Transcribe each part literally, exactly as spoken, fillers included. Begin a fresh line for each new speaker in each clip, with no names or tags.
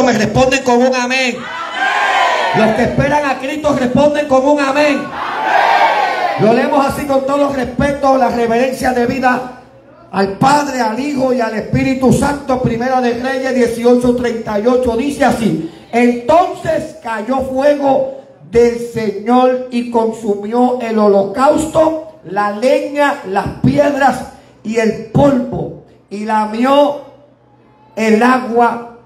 me responden con un amén. Los que esperan a Cristo responden con un amén. Lo leemos así con todo respeto, la reverencia debida al Padre, al Hijo y al Espíritu Santo. Primera de Reyes dieciocho treinta y ocho dice así: entonces cayó fuego del Señor y consumió el holocausto, la leña, las piedras y el polvo, y lamió el agua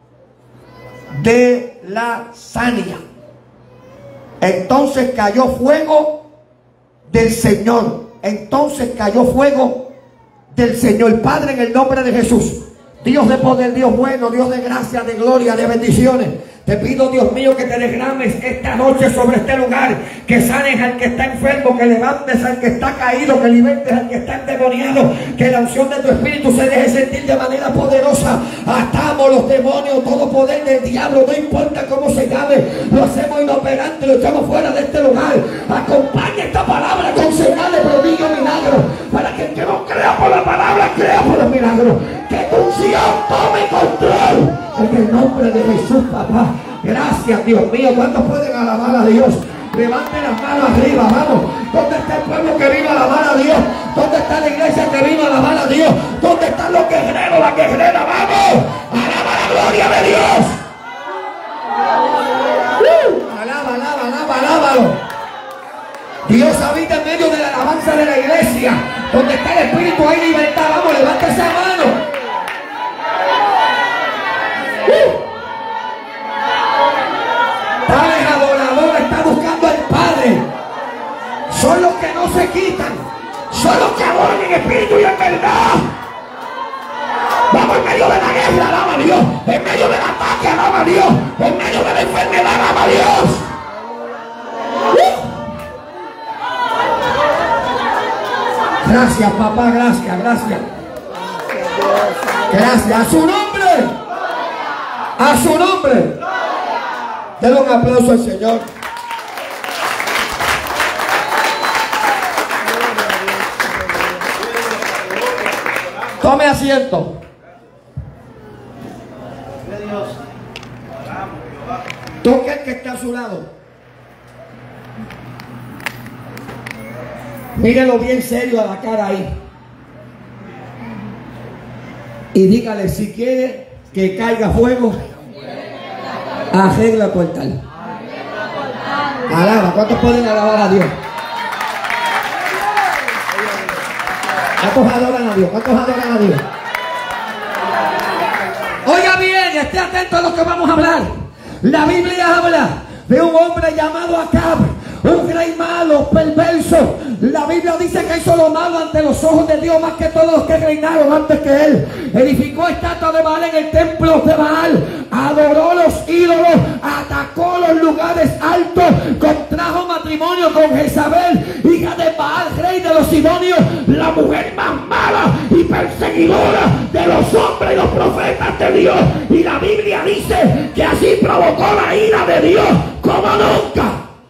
de la Sania. Entonces cayó fuego del Señor. Entonces cayó fuego del Señor. Padre, en el nombre de Jesús, Dios de poder, Dios bueno, Dios de gracia, de gloria, de bendiciones, te pido, Dios mío, que te derrames esta noche sobre este lugar, que sanes al que está enfermo, que levantes al que está caído, que libertes al que está endemoniado, que la unción de tu Espíritu se deje sentir de manera poderosa. Atamos los demonios, todo poder del diablo, no importa cómo se llame, lo hacemos inoperante, lo echamos fuera de este lugar. Acompaña esta palabra con señales, prodigios, milagros, para que el que no crea por la palabra, crea por los milagros. Que tu unción tome control en el nombre de Jesús, papá. Gracias, Dios mío. ¿Cuántos pueden alabar a Dios? Levanten las manos arriba, vamos. ¿Dónde está el pueblo que viva a alabar a Dios? ¿Dónde está la iglesia que viva a alabar a Dios? ¿Dónde están los guerreros, la guerrera? ¡Vamos! ¡Alaba la gloria de Dios! Uh, alaba, alaba, alaba, alábalo. Dios habita en medio de la alabanza de la iglesia. Donde está el Espíritu hay libertad. Vamos, levanta esa mano. Padre adorador está buscando al Padre. Son los que no se quitan, son los que adoran en espíritu y en verdad. Vamos, en medio de la guerra, alaba a Dios. En medio del ataque, alaba a Dios. En medio de la enfermedad, alaba a Dios. uh. Gracias, papá, gracias, gracias. Gracias, a su nombre. A su nombre. Denle un aplauso al Señor. Tome asiento. Toque el que está a su lado. Mírelo bien serio a la cara ahí. Y dígale, si quiere que caiga fuego, arregla tu altar. Alaba. ¿Cuántos pueden alabar a Dios? ¿Cuántos adoran a Dios? ¿Cuántos adoran a Dios? Oiga bien, esté atento a lo que vamos a hablar. La Biblia habla de un hombre llamado Acab, un rey malo, perverso. La Biblia dice que hizo lo malo ante los ojos de Dios más que todos los que reinaron antes que él. Edificó estatuas de Baal en el templo de Baal, adoró los ídolos, atacó los lugares altos, contrajo matrimonio con Jezabel, hija de Baal, rey de los sidonios, la mujer más mala y perseguidora de los hombres y los profetas de Dios. Y la Biblia dice que así provocó la ira de Dios como nunca.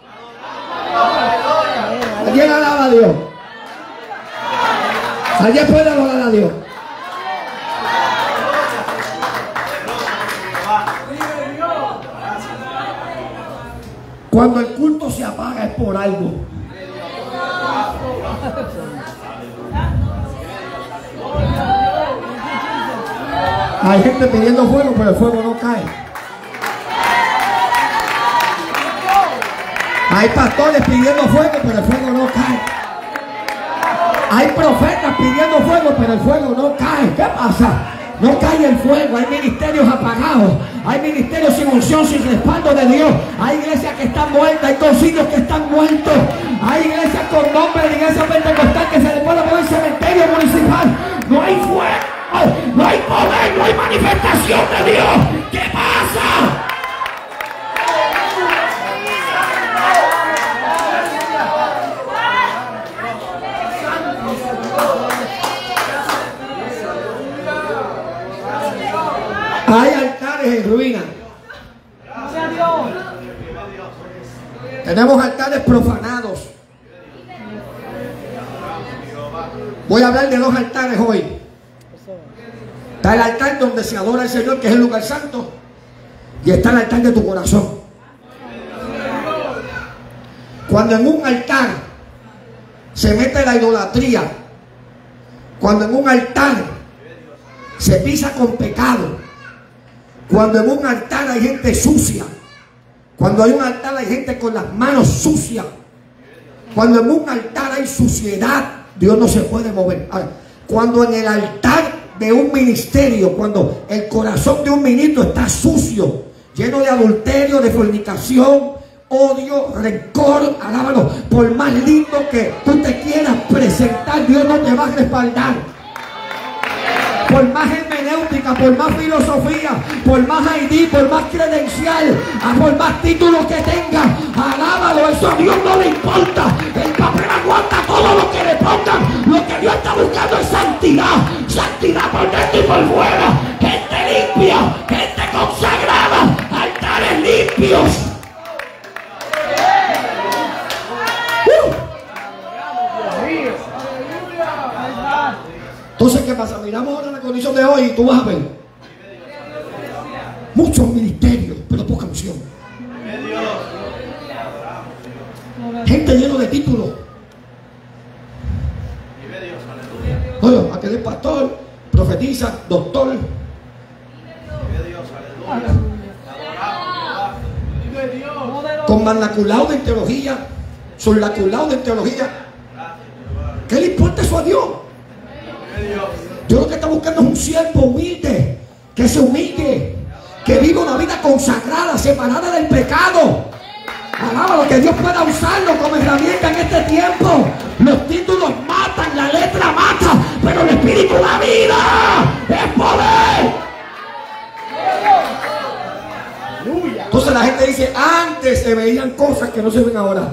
¿Alguien alaba a Dios? ¿Alguien puede adorar a Dios? Cuando el culto se apaga es por algo. Hay gente pidiendo fuego, pero el fuego no cae. Hay pastores pidiendo fuego, pero el fuego no cae. Hay profetas pidiendo fuego, pero el fuego no cae. ¿Qué pasa? No cae el fuego. Hay ministerios apagados. Hay ministerios sin unción, sin respaldo de Dios. Hay iglesias que están muertas. Hay concilios que están muertos. Hay iglesias con nombre de iglesia pentecostal que se le puede poner cementerio municipal. No hay fuego, no hay poder, no hay manifestación de Dios. ¿Qué pasa? Hay altares en ruina. Tenemos altares profanados. Voy a hablar de dos altares hoy. Está el altar donde se adora al Señor, que es el lugar santo. y está el altar de tu corazón. Cuando en un altar se mete la idolatría, cuando en un altar se pisa con pecado, cuando en un altar hay gente sucia, cuando hay un altar hay gente con las manos sucias, cuando en un altar hay suciedad, Dios no se puede mover. Ahora, cuando en el altar de un ministerio, cuando el corazón de un ministro está sucio, lleno de adulterio, de fornicación, odio, rencor, alábalo, por más lindo que tú te quieras presentar, Dios no te va a respaldar. Por más hermenéutica, por más filosofía, por más I D, por más credencial, por más títulos que tenga, alábalo, eso a Dios no le importa. El papel aguanta todo lo que le pongan. Lo que Dios está buscando es santidad, santidad por dentro y por fuera, gente limpia, gente consagrada, altares limpios. Entonces, ¿qué pasa? Miramos ahora la condición de hoy y tú vas a ver muchos ministerios, pero poca unción. Gente llena de títulos. Oye, aquel es pastor, profetiza, doctor. Con manlaculado de teología, surlaculado de teología. ¿Qué le importa eso a Dios? Dios lo que está buscando es un siervo humilde, que se humille, que viva una vida consagrada, separada del pecado. Alaba lo que Dios pueda usarlo como herramienta en este tiempo. Los títulos matan, la letra mata, pero el Espíritu da vida, es poder. Entonces la gente dice, antes se veían cosas que no se ven ahora.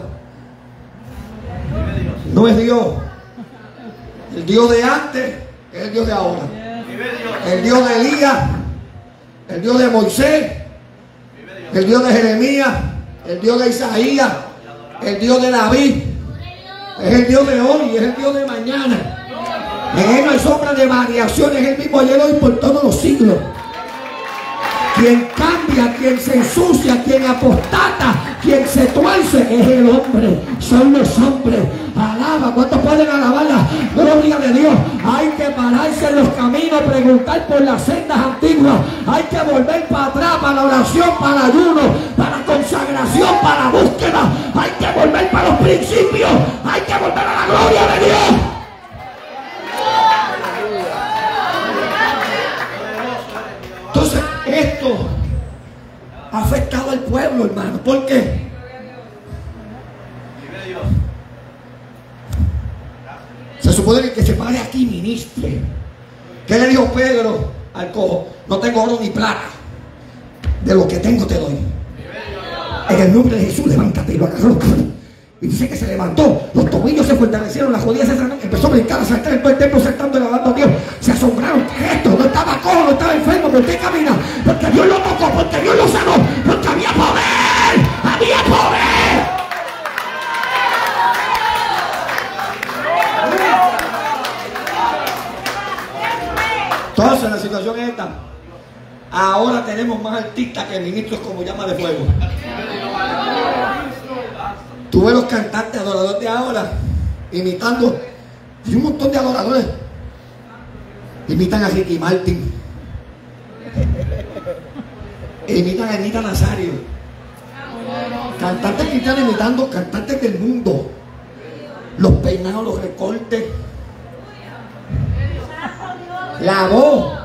No es Dios. El Dios de antes es el Dios de ahora. El Dios de Elías, el Dios de Moisés, el Dios de Jeremías, el Dios de Isaías, el Dios de David, es el Dios de hoy y es el Dios de mañana. En él no hay sombra de variación, es el mismo ayer, hoy, por todos los siglos. Quien cambia, quien se ensucia, quien apostata, quien se tuerce es el hombre, son los hombres. Alaba, ¿cuántos pueden alabar la gloria de Dios? Hay que pararse en los caminos, preguntar por las sendas antiguas. Hay que volver para atrás, para la oración, para el ayuno, para la consagración, para la búsqueda. Hay que volver para los principios. Hay que volver a la gloria de Dios. Entonces, esto ha afectado al pueblo, hermano. ¿Por qué? Se supone que el que se pare aquí ministre. ¿Qué le dijo Pedro al cojo? No tengo oro ni plata, de lo que tengo te doy. En el nombre de Jesús, levántate. Y lo agarró. Y dice que se levantó, los tobillos se fortalecieron, las rodillas se cerraron, empezó a brincar, a saltar en todo el templo, saltando y alabando a Dios. Se asombraron. ¿Qué es esto? No estaba cojo, no estaba enfermo. ¿Por qué camina? Porque Dios lo tocó, porque Dios lo sanó, porque había poder, había poder. Entonces la situación es esta. Ahora tenemos más artistas que ministros como llama de fuego. Tú ves los cantantes adoradores de ahora imitando. Hay un montón de adoradores. Imitan a Ricky Martin. Imitan a Anita Nazario. Cantantes cristianos imitando cantantes del mundo. Los peinados, los recortes, la voz,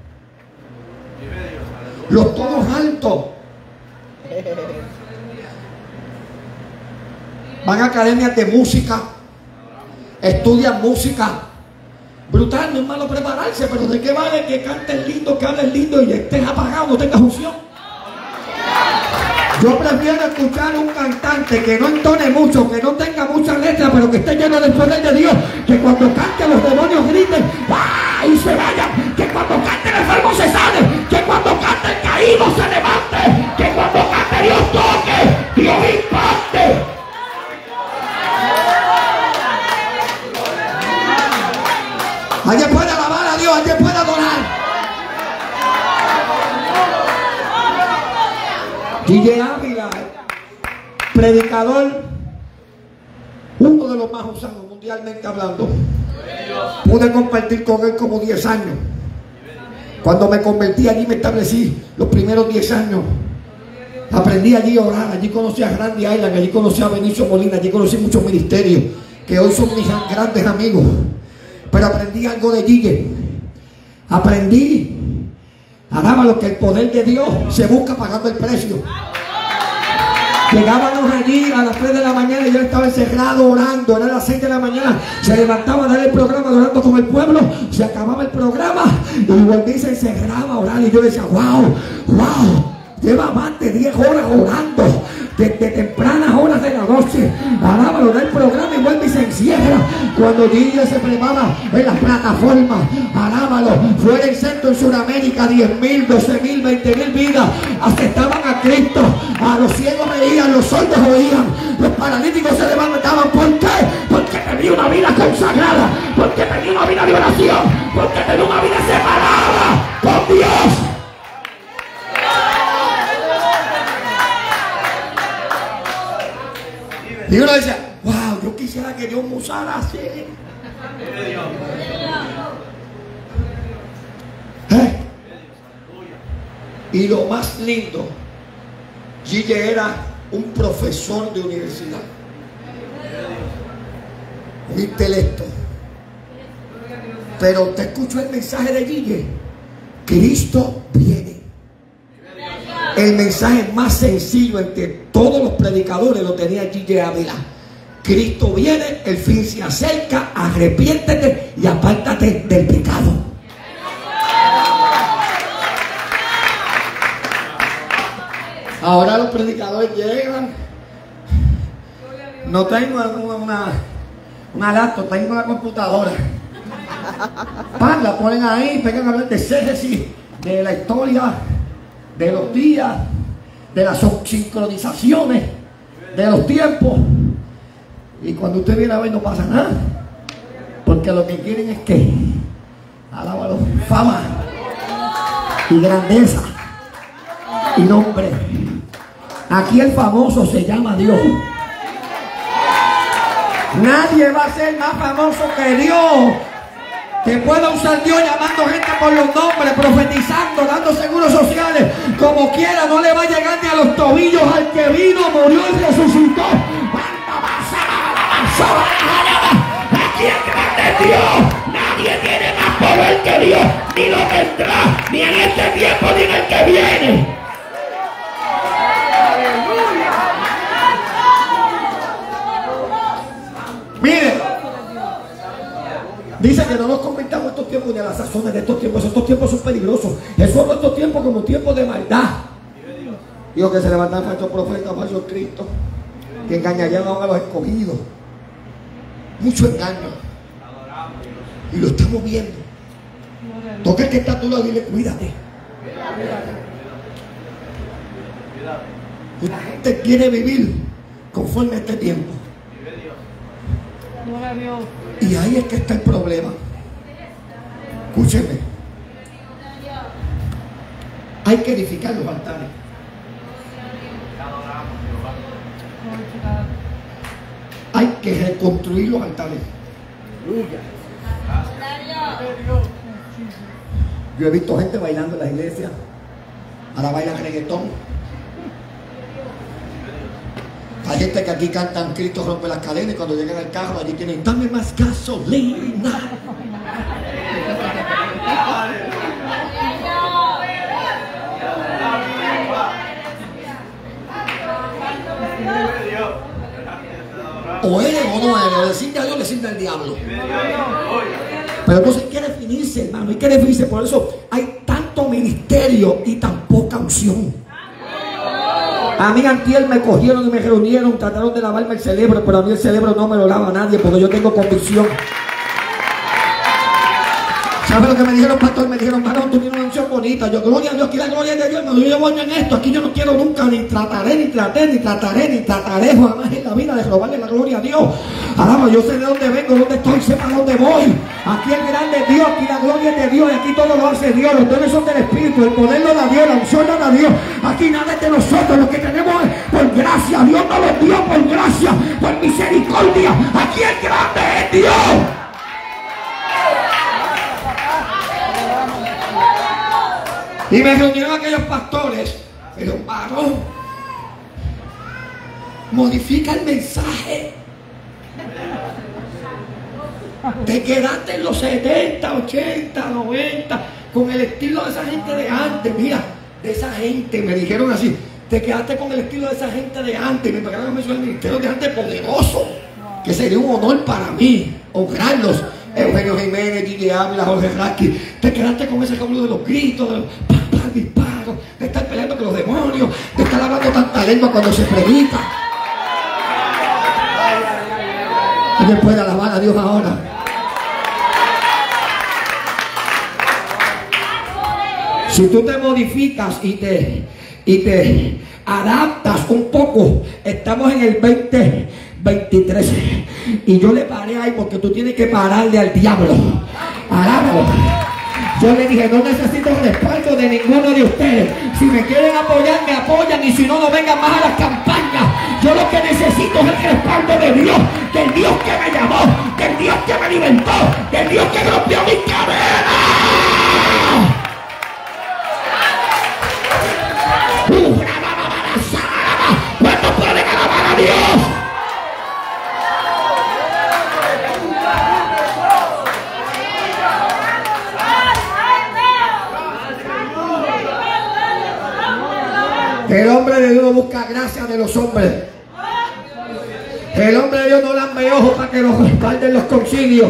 los tonos altos. Van a academias de música, estudian música. Brutal, no es malo prepararse, pero ¿de qué vale que cantes lindo, que hables lindo y estés apagado, no tengas unción? Yo prefiero escuchar a un cantante que no entone mucho, que no tenga mucha letra, pero que esté lleno del poder de Dios, que cuando cante los demonios griten ¡ah! Y se vayan, que cuando cante el enfermo se sane, que cuando cante el caído se levante, que cuando cante Dios toque, Dios impacte. Alguien puede alabar a Dios, alguien puede adorar. Gille Ávila, predicador, uno de los más usados mundialmente hablando. Pude compartir con él como diez años. Cuando me convertí allí me establecí los primeros diez años. Aprendí allí a orar, allí conocí a Randy Island, allí conocí a Benicio Molina, allí conocí muchos ministerios que hoy son mis grandes amigos. Pero aprendí algo de Gille. Aprendí, alábalo, que el poder de Dios se busca pagando el precio. Llegábamos allí a las tres de la mañana y yo estaba encerrado orando. Era las seis de la mañana. Se levantaba a dar el programa orando con el pueblo. Se acababa el programa y volví y se encerraba a orar. Y yo decía, wow, wow. Lleva más de diez horas orando. Desde tempranas horas de la noche. Alábalo, da el programa y vuelve y se encierra. Cuando Gille se prepara en las plataformas, alábalo, fue el centro en Sudamérica, diez mil, doce mil, veinte mil vidas aceptaban a Cristo. A los ciegos veían, los sordos oían, los paralíticos se levantaban. ¿Por qué? Porque tenía una vida consagrada, porque tenía una vida de oración, porque tenía una vida separada con Dios. Y uno decía, wow, yo quisiera que Dios me usara así. ¿Eh? Y lo más lindo, Gille era un profesor de universidad, un intelecto. Pero te escucho el mensaje de Gille: Cristo viene. El mensaje más sencillo entre todos los predicadores lo tenía Gille Ávila. Cristo viene, el fin se acerca, arrepiéntete y apártate del pecado. Ahora los predicadores llegan, no tengo una, una, una laptop, tengo una computadora. Pan, la ponen ahí, pegan a hablar de exégesis, de la historia, de los días, de las sincronizaciones, de los tiempos. Y cuando usted viene a ver no pasa nada, porque lo que quieren es que, alábalo, fama y grandeza y nombre. Aquí el famoso se llama Dios. Nadie va a ser más famoso que Dios. Que pueda usar Dios llamando gente por los nombres, profetizando, dando seguros sociales, como quiera. No le va a llegar ni a los tobillos al que vino, murió y resucitó. Aquí es grande Dios. Nadie tiene más poder que Dios, ni lo tendrá, ni en este tiempo, ni en el que viene. Mire, dice que no nos convirtamos estos tiempos ni a las sazones de estos tiempos. Estos tiempos son peligrosos. Jesús habló estos tiempos como tiempos de maldad. Dijo que se levantaban falsos profetas, falsos Cristo, que engañarían a los escogidos. Mucho engaño. Y lo estamos viendo. Toca el que está a tu lado y dile, cuídate. Y la gente quiere vivir conforme a este tiempo. Y ahí es que está el problema. Escúcheme. Hay que edificar los altares. Hay que reconstruir los altares. Yo he visto gente bailando en las iglesias. Ahora bailan reggaetón. Hay gente que aquí cantan Cristo rompe las cadenas y cuando llegan al carro allí tienen, dame más gasolina. O eres o no eres, o le sirve a Dios, le sirve al diablo. Pero entonces hay que definirse, hermano, hay que definirse. Por eso hay tanto ministerio y tan poca unción. A mí antier me cogieron y me reunieron, trataron de lavarme el cerebro, pero a mí el cerebro no me lo lava nadie porque yo tengo convicción. ¿Sabe lo que me dijeron, pastor? Me dijeron, varón, tú tienes una unción bonita. Yo, gloria a Dios, aquí la gloria de Dios. Yo llevo años en esto. Aquí yo no quiero nunca, ni trataré, ni traté, ni trataré, ni trataré jamás en la vida de robarle la gloria a Dios. Alaba, yo sé de dónde vengo, dónde estoy, sé para dónde voy. Aquí el grande es Dios, aquí la gloria es de Dios, y aquí todo lo hace Dios. Los dones son del Espíritu, el poder lo da Dios, la unción lo da Dios. Aquí nada es de nosotros, lo que tenemos es por gracia. Dios nos lo dio por gracia, por misericordia. Aquí el grande es Dios. Y me reunieron aquellos pastores, pero varón, modifica el mensaje. Te quedaste en los setenta, ochenta, noventa con el estilo de esa gente de antes. Mira, de esa gente, me dijeron así, te quedaste con el estilo de esa gente de antes. Me pagaron a mencionar el ministerio de antes poderoso, que sería un honor para mí honrarlos. Eugenio Jiménez, Gigi Ávila, Jorge Rasky. Te quedaste con ese cabullo de los gritos, de los pa, pa, disparos, de estar peleando con los demonios, de estar hablando tanta lengua cuando se predica. ¿Alguien puede alabar a Dios ahora? Si tú te modificas y te, y te adaptas un poco, estamos en el veinte veintitrés y yo le paré ahí porque tú tienes que pararle al diablo. Alábalo. Yo le dije, no necesito el respaldo de ninguno de ustedes. Si me quieren apoyar, me apoyan, y si no, no vengan más a las campañas. Yo lo que necesito es el respaldo de Dios, del Dios que me llamó, del Dios que me libertó, del Dios que rompió mis cadenas. ¿Cuántos pueden alabar a Dios? El hombre de Dios no busca gracia de los hombres. El hombre de Dios no lambe ojos para que los respalden los concilios.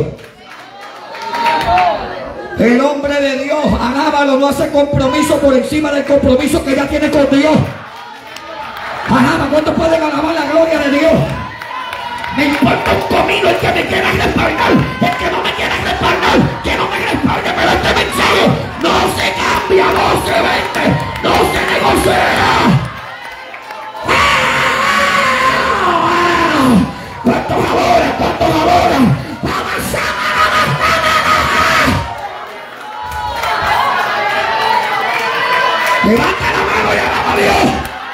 El hombre de Dios, alábalo, no hace compromiso por encima del compromiso que ya tiene con Dios. Alaba, ¿cuántos pueden alabar la gloria de Dios? Me importa un comino el que me quiera respaldar, el que no me quiera respaldar, que no me respalde, pero este mensaje no se cambia, no se vende, no se negocia. ¿Cuántos ahora? ¿Cuántos ahora? Levanta la mano y alaba a Dios.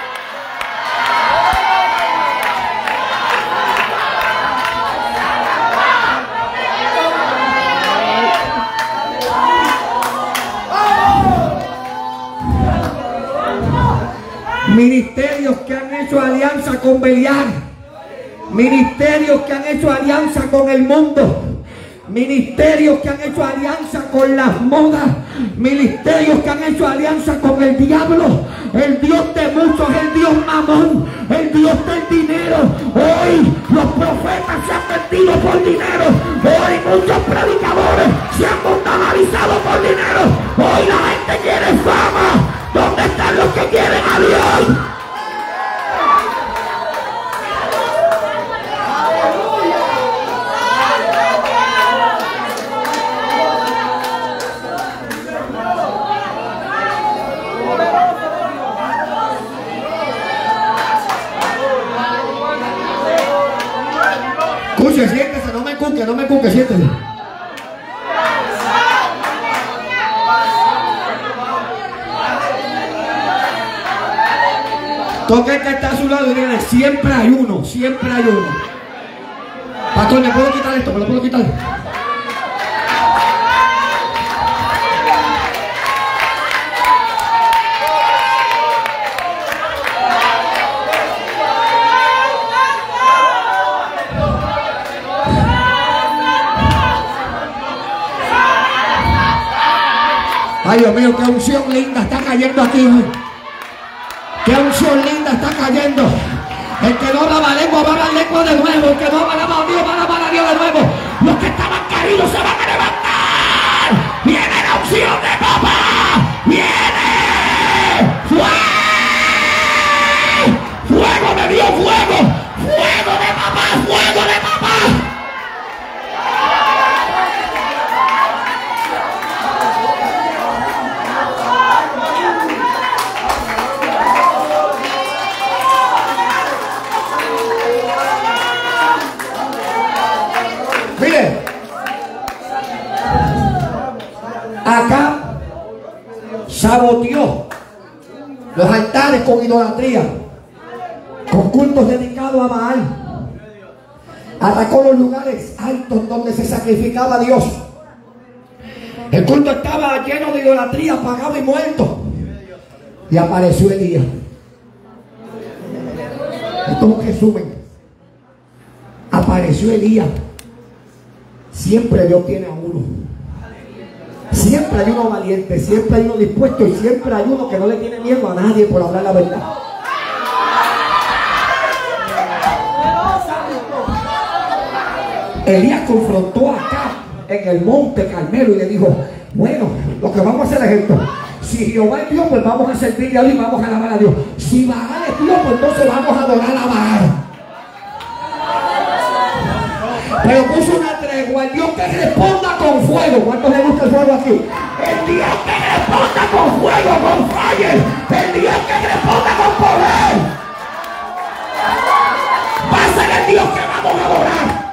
Ministerios que han hecho alianza con Beliar, ministerios que han hecho alianza con el mundo, ministerios que han hecho alianza con las modas, ministerios que han hecho alianza con el diablo. El Dios de muchos es el Dios mamón, el Dios del dinero. Hoy los profetas se han vendido por dinero. Hoy muchos predicadores se han mundanalizado por dinero. Hoy la gente quiere fama. ¿Dónde están los que quieren a Dios? Escuche, siéntese, no me cuque, no me cuque, siéntese. Toque el que está a su lado y dígale, siempre hay uno, siempre hay uno. Pastor, ¿me puedo quitar esto? ¿Me lo puedo quitar? Ay, Dios mío, qué unción linda está cayendo aquí. Qué unción linda está cayendo. El que no habla lengua va a hablar lengua de nuevo. El que no habla a Dios va a hablar a Dios de nuevo. Los que estaban caídos se van a levantar. Viene la unción de papá. Viene. ¡Fuego! ¡Fuego de Dios! ¡Fuego! ¡Fuego de papá! ¡Fuego de papá! lugares con idolatría, con cultos dedicados a Baal. Atacó los lugares altos donde se sacrificaba a Dios. El culto estaba lleno de idolatría, apagado y muerto. Y apareció Elías. Esto es un resumen. Apareció Elías. Siempre Dios tiene a uno. Siempre hay uno valiente, siempre hay uno dispuesto y siempre hay uno que no le tiene miedo a nadie por hablar la verdad. Elías confrontó acá en el monte Carmelo y le dijo: bueno, lo que vamos a hacer es esto. Si Jehová es Dios, pues vamos a servirle a Dios y vamos a alabar a Dios. Si Baal es Dios, pues entonces vamos a adorar a Baal. Pero puso una tregua, el Dios que responda con fuego. ¿Cuántos les gusta el fuego aquí? El Dios que responda con fuego, con fire. El Dios que responda con poder. Va a ser el Dios que vamos a adorar.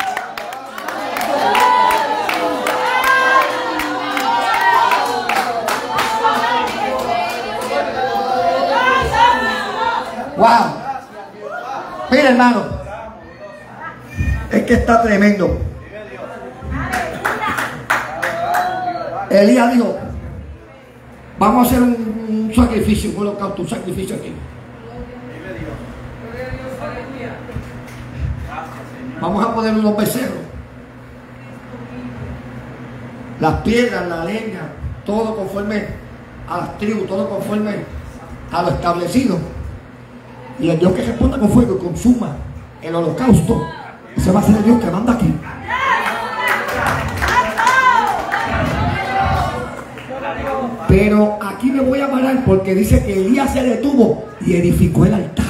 Wow. Mira, hermano, es que está tremendo. Elías dijo: vamos a hacer un, un sacrificio, un holocausto, un sacrificio aquí. Vamos a poner unos becerros, las piedras, la leña, todo conforme a las tribus, todo conforme a lo establecido. Y el Dios que responda con fuego y consuma el holocausto, ese va a ser el Dios que manda aquí. Pero aquí me voy a parar porque dice que Elías se detuvo y edificó el altar.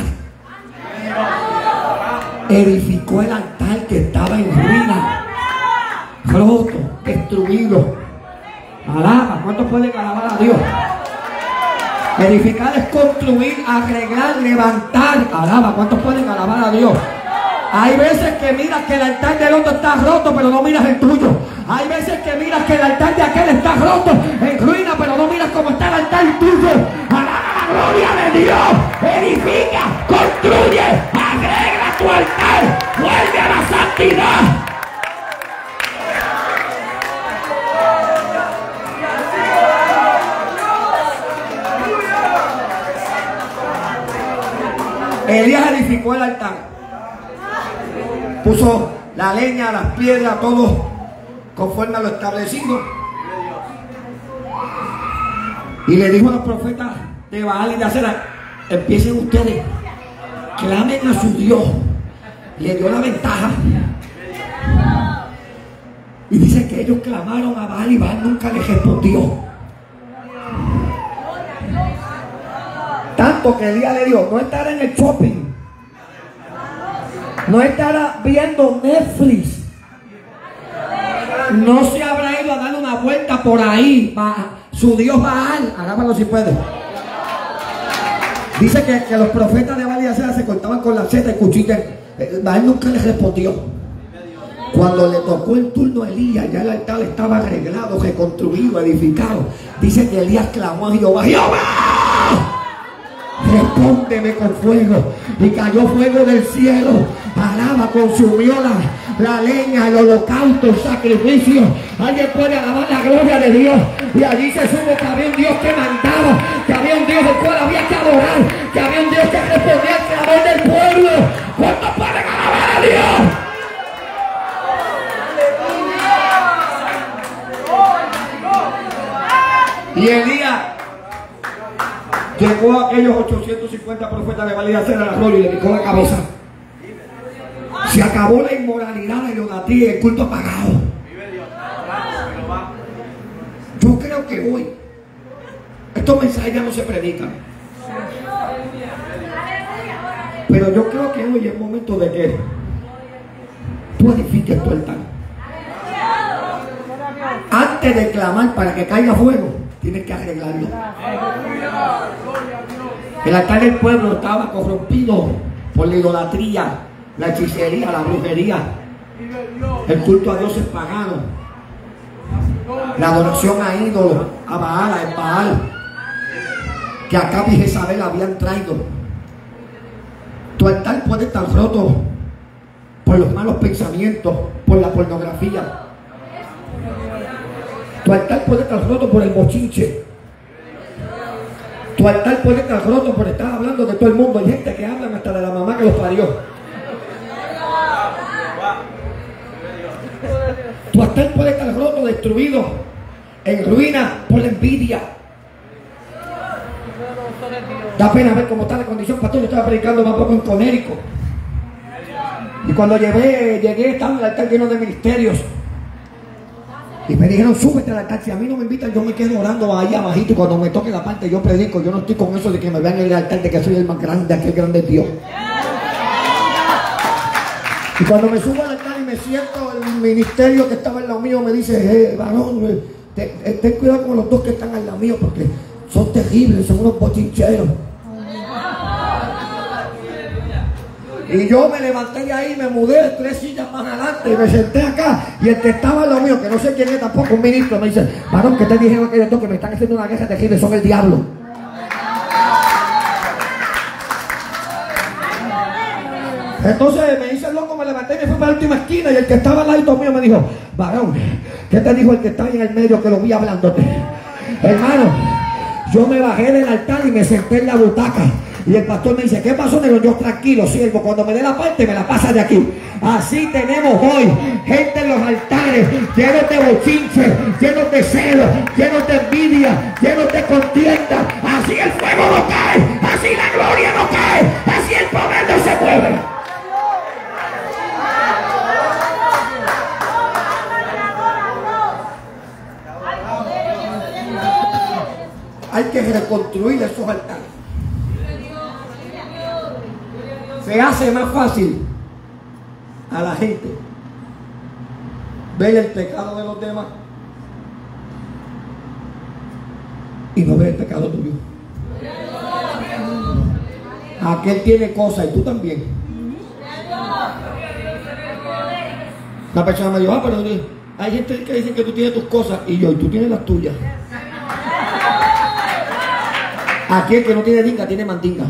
Edificó el altar que estaba en ruina, roto, destruido. Alaba, ¿cuántos pueden alabar a Dios? Edificar es construir, arreglar, levantar. Alaba, ¿cuántos pueden alabar a Dios? Hay veces que miras que el altar del otro está roto, pero no miras el tuyo. Hay veces que miras que el altar de aquel está roto, en ruina, pero no miras cómo está el altar tuyo. Alaba la gloria de Dios. Edifica, construye, arregla tu altar, vuelve a la santidad. Elías edificó el altar, puso la leña, las piedras, todo conforme a lo establecido, y le dijo a los profetas de Baal y de Acera: empiecen ustedes, clamen a su Dios. Le dio la ventaja y dice que ellos clamaron a Baal y Baal nunca les respondió. Tanto que Elías le dijo: no estará en el shopping, no estará viendo Netflix, no se habrá ido a darle una vuelta por ahí, va, su Dios Baal. Hagámoslo si puede. Dice que, que los profetas de Baal y Acera se cortaban con la seta y cuchilla. Baal nunca les respondió. Cuando le tocó el turno a Elías, ya el altar estaba arreglado, reconstruido, edificado. Dice que Elías clamó a Jehová: ¡Jehová! Respóndeme con fuego. Y cayó fuego del cielo. Alaba, consumió la, la leña, el holocausto, el sacrificio. Alguien puede alabar la gloria de Dios. Y allí se supo que había un Dios que mandaba, que había un Dios del cual había que adorar, que había un Dios que respondía al clamor del pueblo. ¿Cuántos pueden alabar a Dios? Y Elías llegó a aquellos ochocientos cincuenta profetas de Baal y Acera al arroyo y le picó la cabeza. Se acabó la inmoralidad, la idolatría y el culto apagado. Yo creo que hoy estos mensajes ya no se predican, pero yo creo que hoy es momento de que tú edifiques tu altar. Antes de clamar para que caiga fuego, tienes que arreglarlo. El altar del pueblo estaba corrompido por la idolatría, la hechicería, la brujería, el culto a dioses paganos, la adoración a ídolos, a Baal, a Baal. que Acab y Jezabel habían traído. Tu altar puede estar roto por los malos pensamientos, por la pornografía. Tu altar puede estar roto por el bochinche. Tu altar puede estar roto por estar hablando de todo el mundo. Hay gente que hablan hasta de la mamá que los parió. Tu altar puede estar roto, destruido, en ruina por la envidia. Da pena ver cómo está la condición, pastor. Yo estaba predicando más poco en Conérico. Y cuando llegué, llegué estaba en el altar lleno de ministerios. Y me dijeron, súbete al altar. Si a mí no me invitan, yo me quedo orando ahí abajito. Y cuando me toque la parte, yo predico. Yo no estoy con eso de que me vean en el altar, de que soy el más grande, aquel grande Dios. Y cuando me subo al altar y me siento, el ministerio que estaba al lado mío me dice, eh, varón, eh, ten, eh, ten cuidado con los dos que están al lado mío, porque son terribles, son unos bochincheros. Y yo me levanté de ahí, me mudé tres sillas más adelante y me senté acá. Y el que estaba al lado mío, que no sé quién es tampoco, un ministro, me dice, varón, ¿qué te dijeron aquellos dos que me están haciendo una guerra terrible? Son el diablo. Entonces me dice el loco, me levanté y me fui para la última esquina. Y el que estaba al lado mío me dijo, varón, ¿qué te dijo el que está ahí en el medio que lo vi hablándote? Hermano, yo me bajé del altar y me senté en la butaca. Y el pastor me dice, ¿qué pasó, negro? Yo, tranquilo, siervo, cuando me dé la parte me la pasa de aquí. Así tenemos hoy gente en los altares, llenos de bochinche, llenos de celo, llenos de envidia, llenos de contienda. Así el fuego no cae, así la gloria no cae, así el poder no se mueve. Hay que reconstruir esos altares. Se hace más fácil a la gente ver el pecado de los demás y no ver el pecado tuyo. Aquel tiene cosas y tú también. La persona me dijo, ah, pero hay gente que dice que tú tienes tus cosas y yo, y tú tienes las tuyas. Aquel que no tiene dinga tiene mandinga.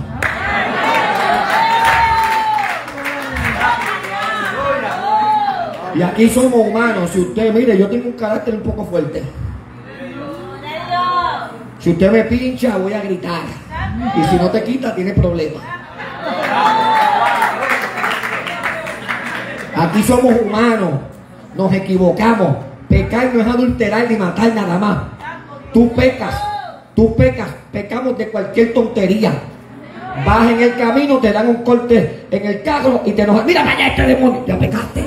Y aquí somos humanos. Si usted, mire, yo tengo un carácter un poco fuerte. Si usted me pincha, voy a gritar. Y si no te quita, tiene problemas. Aquí somos humanos. Nos equivocamos. Pecar no es adulterar ni matar nada más. Tú pecas. Tú pecas. Pecamos de cualquier tontería. Vas en el camino, te dan un corte en el carro y te enojas. Mira para allá este demonio. Ya pecaste.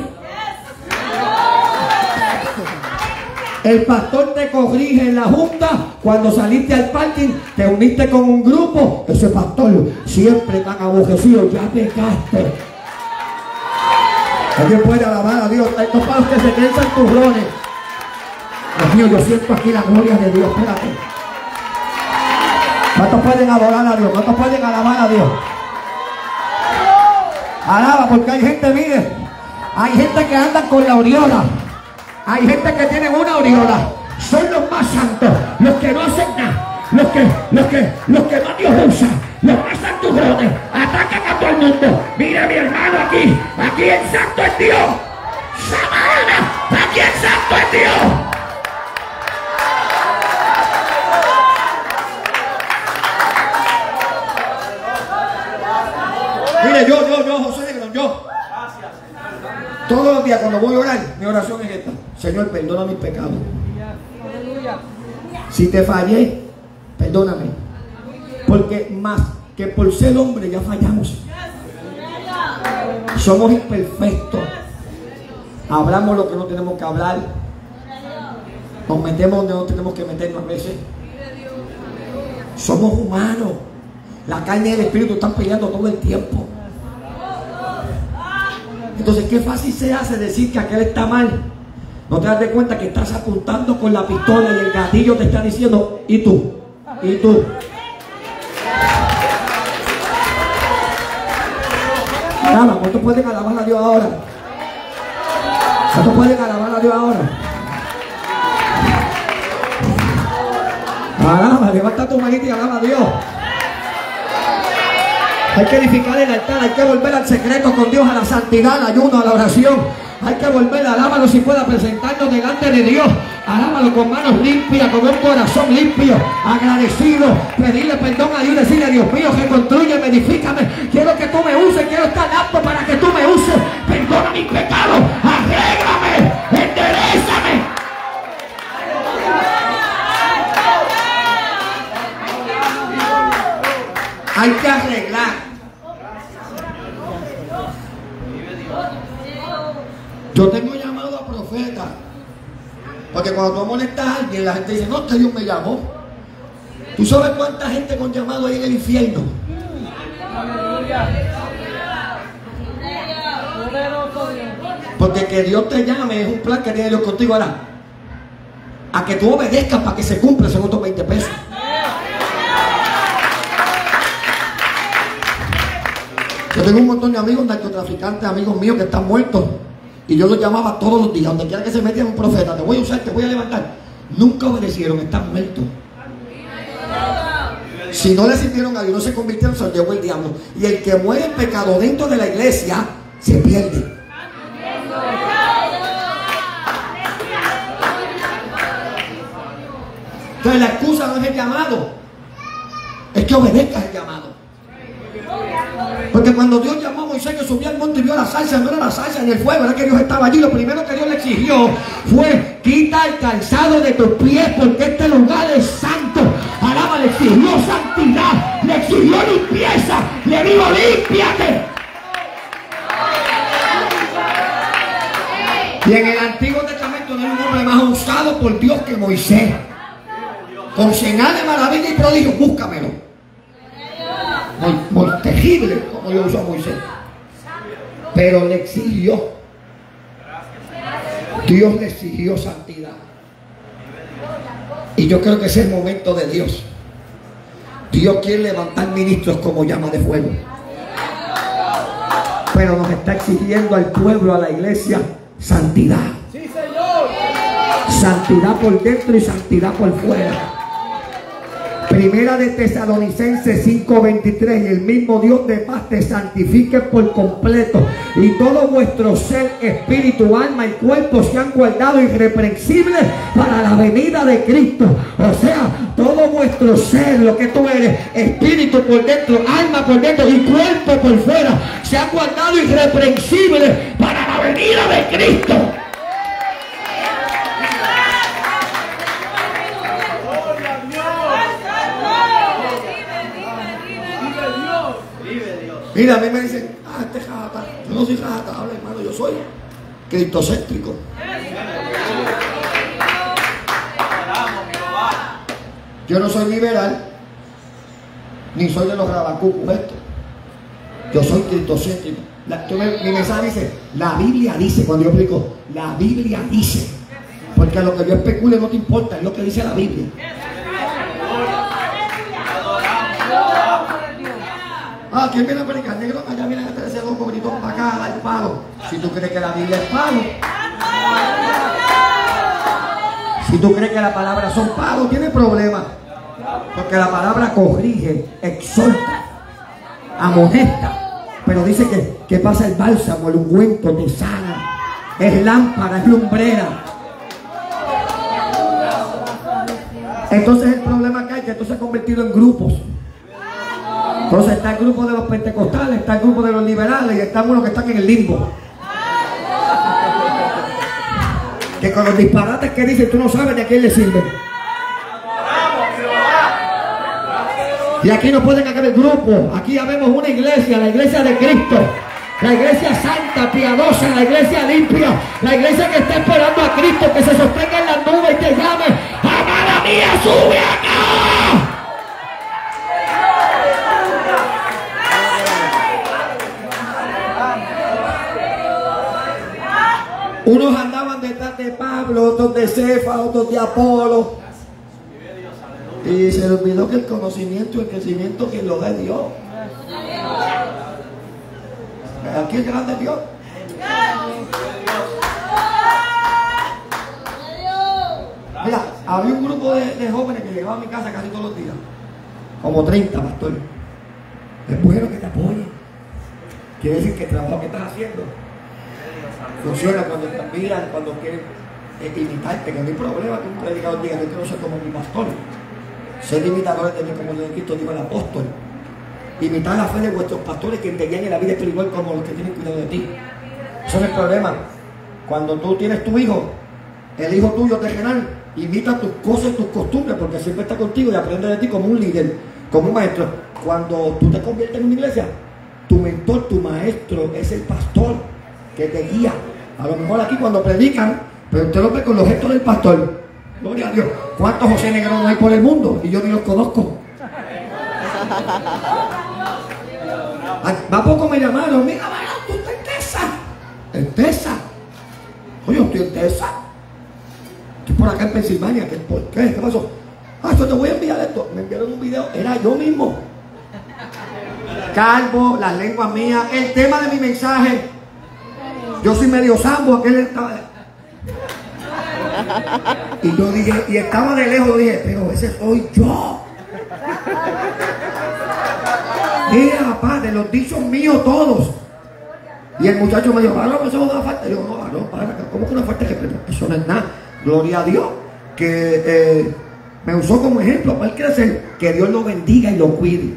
El pastor te corrige en la junta. Cuando saliste al parking, te uniste con un grupo. Ese pastor siempre tan aborrecido. Ya pecaste. ¿Alguien puede alabar a Dios? Estos palos que se creen santurrones. Dios mío, yo siento aquí la gloria de Dios. Espérate. ¿Cuántos pueden adorar a Dios? ¿Cuántos pueden alabar a Dios? Alaba, porque hay gente, mire, hay gente que anda con la aureola. Hay gente que tiene una aureola. Son los más santos, los que no hacen nada, los que, los que, los que más Dios usa, los más santurrones, atacan a todo el mundo. Mira mi hermano aquí, aquí el santo es Dios. Samaria, aquí el santo es Dios. Mire, yo, yo, yo, José Negrón, yo. Todos los días cuando voy a orar, mi oración es esta. Señor, perdona mis pecados. Si te fallé, perdóname. Porque más que por ser hombre ya fallamos. Somos imperfectos. Hablamos lo que no tenemos que hablar. Nos metemos donde no tenemos que meternos a veces. Somos humanos. La carne y el espíritu están peleando todo el tiempo. Entonces, qué fácil se hace decir que aquel está mal. No te das de cuenta que estás apuntando con la pistola y el gatillo te está diciendo, ¿y tú? ¿Y tú? Nada, ¿cuántos pueden alabar a Dios ahora? ¿Cuántos pueden alabar a Dios ahora? Alaba, levanta tu manita y alaba a Dios. Hay que edificar el altar, hay que volver al secreto con Dios, a la santidad, al ayuno, a la oración. Hay que volver, alábalo si pueda, presentarnos delante de Dios. Alábalo con manos limpias, con un corazón limpio, agradecido. Pedirle perdón a Dios, decirle: Dios mío, reconstrúyeme, edifícame. Quiero que tú me uses, quiero estar apto para que tú me uses. Perdona mis pecados, arréglame, enderezame. Hay que arreglar. Yo tengo llamado a profeta, porque cuando tú molestas a alguien, la gente dice: no, que Dios me llamó. ¿Tú sabes cuánta gente con llamado hay en el infierno? Porque que Dios te llame es un plan que tiene Dios contigo. Ahora, a que tú obedezcas para que se cumpla son otros veinte pesos. Yo tengo un montón de amigos narcotraficantes, amigos míos que están muertos, y yo los llamaba todos los días, donde quiera que se metían un profeta: te voy a usar, te voy a levantar. Nunca obedecieron, están muertos. Si no le sirvieron a Dios, no se convirtieron, se los llevó el diablo. Y el que muere en pecado dentro de la iglesia se pierde. Entonces la excusa no es el llamado, es que obedezcas el llamado. Porque cuando Dios llamó a Moisés, que subía al monte y vio la salsa, no era la salsa ni el fuego, era que Dios estaba allí. Lo primero que Dios le exigió fue: quita el calzado de tus pies, porque este lugar es santo. Alaba, le exigió santidad, le exigió limpieza, le dijo: límpiate. Y en el Antiguo Testamento no hay un hombre más usado por Dios que Moisés, con señales, maravillas y prodigios. Búscamelo. Muy, muy terrible como Dios usó a Moisés, pero le exigió, Dios le exigió santidad. Y yo creo que ese es el momento de Dios. Dios quiere levantar ministros como llama de fuego, pero nos está exigiendo al pueblo, a la iglesia, santidad. Santidad por dentro y santidad por fuera. Primera de Tesalonicenses cinco veintitrés: y el mismo Dios de paz te santifique por completo, y todo vuestro ser, espíritu, alma y cuerpo sean guardados irreprensibles para la venida de Cristo. O sea, todo vuestro ser, lo que tú eres, espíritu por dentro, alma por dentro y cuerpo por fuera, sean guardados irreprensibles para la venida de Cristo. Mira, a mí me dicen: ah, este jata. Yo no soy jata, habla, hermano, yo soy cristocéntrico. Yo no soy liberal, ni soy de los rabacucos estos. Yo soy cristocéntrico. La, me, mi mensaje dice: la Biblia dice. Cuando yo explico, la Biblia dice, porque a lo que yo especule no te importa, es lo que dice la Biblia. Ah, ¿quién viene a predicar? Negro, allá vienen a traer ese dos cobritos para acá, a dar palo. Si tú crees que la Biblia es palo, si tú crees que las palabras son palos, tienes problemas. Porque la palabra corrige, exhorta, amonesta. Pero dice que, que pasa el bálsamo, el ungüento, te sana. Es lámpara, es lumbrera. Entonces el problema que hay, que esto se ha convertido en grupos. Entonces está el grupo de los pentecostales, está el grupo de los liberales y están unos que están en el limbo. Que con los disparates que dicen tú no sabes de a quién le sirven. Y aquí no pueden acabar el grupo. Aquí ya vemos una iglesia, la iglesia de Cristo. La iglesia santa, piadosa, la iglesia limpia. La iglesia que está esperando a Cristo, que se sostenga en las nubes y te llame: amada mía, sube acá. Unos andaban detrás de Pablo, otros de Cefas, otros de Apolo. Y se olvidó que el conocimiento y el crecimiento quien lo da es Dios. Aquí es grande Dios. Mira, había un grupo de, de jóvenes que llegaban a mi casa casi todos los días. Como treinta, pastor. Es bueno que te apoyen. quiere decir que el trabajo que estás haciendo funciona cuando te miran, cuando quieren eh, imitarte, que no hay problema que un predicador diga, yo quiero ser como mi pastor. Ser imitadores de mí como de Cristo, dijo el apóstol. Imitar la fe de vuestros pastores que entendían en la vida espiritual como los que tienen cuidado de ti. Eso no es el problema. Cuando tú tienes tu hijo, el hijo tuyo terrenal, imita tus cosas y tus costumbres porque siempre está contigo y aprende de ti como un líder, como un maestro. Cuando tú te conviertes en una iglesia, tu mentor, tu maestro es el pastor que te guía. A lo mejor aquí cuando predican, pero usted lo ve con los gestos del pastor. Gloria a Dios. ¿Cuántos José Negrón hay por el mundo? Y yo ni los conozco. Va poco me llamaron, mira, varón, tú estás en Texas. ¿En Texas? Oye, yo estoy en Texas. Estoy por acá en Pensilvania. ¿Qué, ¿Por qué? ¿Qué pasó? Ah, yo te voy a enviar esto. Me enviaron un video, era yo mismo. Calvo, las lenguas mías. El tema de mi mensaje. Yo soy medio sambo, aquel estaba. Y yo dije, y estaba de lejos, yo dije, pero ese soy yo. Mira, papá, de los dichos míos todos. Y el muchacho me dijo, varón, eso es una falta. Y yo, no, varón, para acá, ¿cómo que una falta que eso no es nada? Gloria a Dios, que eh, me usó como ejemplo para el crecer. Que Dios lo bendiga y lo cuide.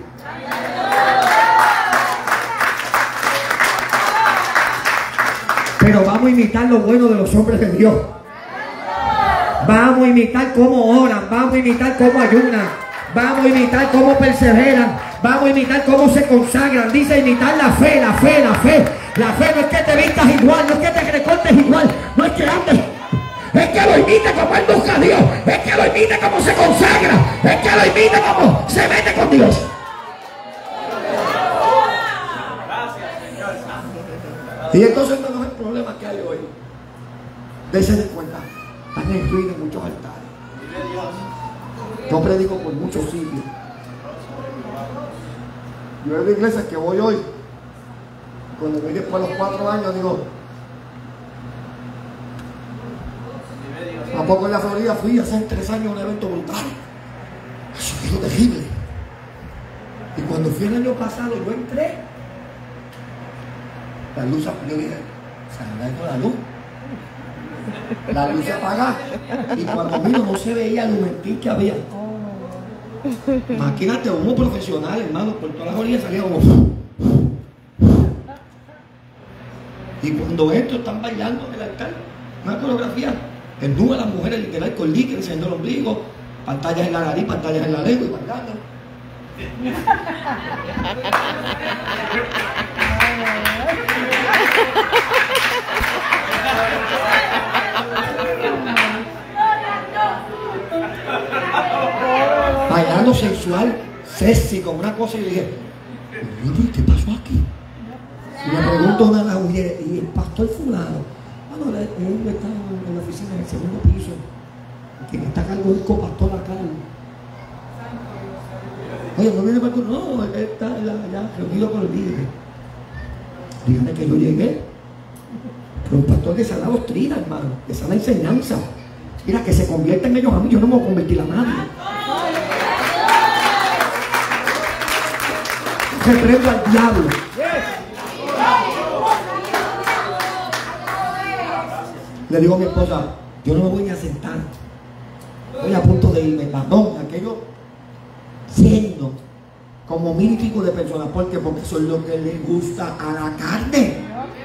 Pero vamos a imitar lo bueno de los hombres de Dios. Vamos a imitar cómo oran, vamos a imitar cómo ayunan, vamos a imitar cómo perseveran, vamos a imitar cómo se consagran. Dice imitar la fe, la fe, la fe. La fe no es que te vistas igual, no es que te recortes igual, no es que andes, es que lo imite como él busca a Dios, es que lo imite como se consagra, es que lo imite como se mete con Dios. Y entonces no es el problema que hay hoy. Dense de cuenta. Están destruidos en muchos altares. Yo predico por muchos sitios. Yo he de iglesias que voy hoy. Cuando voy después de los cuatro años, digo, ¿a poco en la Florida fui hace tres años a un evento brutal? Eso fue terrible. Y cuando fui el año pasado, yo entré. La luz, yo dije, se ha ido la luz. La luz se apaga y cuando miro no se veía el humentín que había. Imagínate, uno profesional, hermano, por todas las orillas salía como. Y cuando entro están bailando en el altar, una coreografía, desnuda las mujeres literal con líquido, enseñando el ombligo, pantallas en la nariz, pantallas en la lengua y bailando. Bailando sensual, sexy, con una cosa, y le dije, ¿qué pasó aquí? Y me pregunto una de las mujeres, y el pastor fulano, bueno, él está en la oficina en el segundo piso, quien está a cargo del copastor acá. Oye, no viene para el no, él está allá reunido con el líder. Dígame que yo llegué. Pero un pastor de sana doctrina, hermano, de sana enseñanza. Mira, que se convierten ellos a mí, yo no me voy a convertir a nadie. Reprendo al diablo. Le digo a mi esposa, yo no me voy ni a sentar. Estoy a punto de irme. No, aquello siendo como mil y pico de personas. ¿Por qué? Porque eso es lo que le gusta a la carne.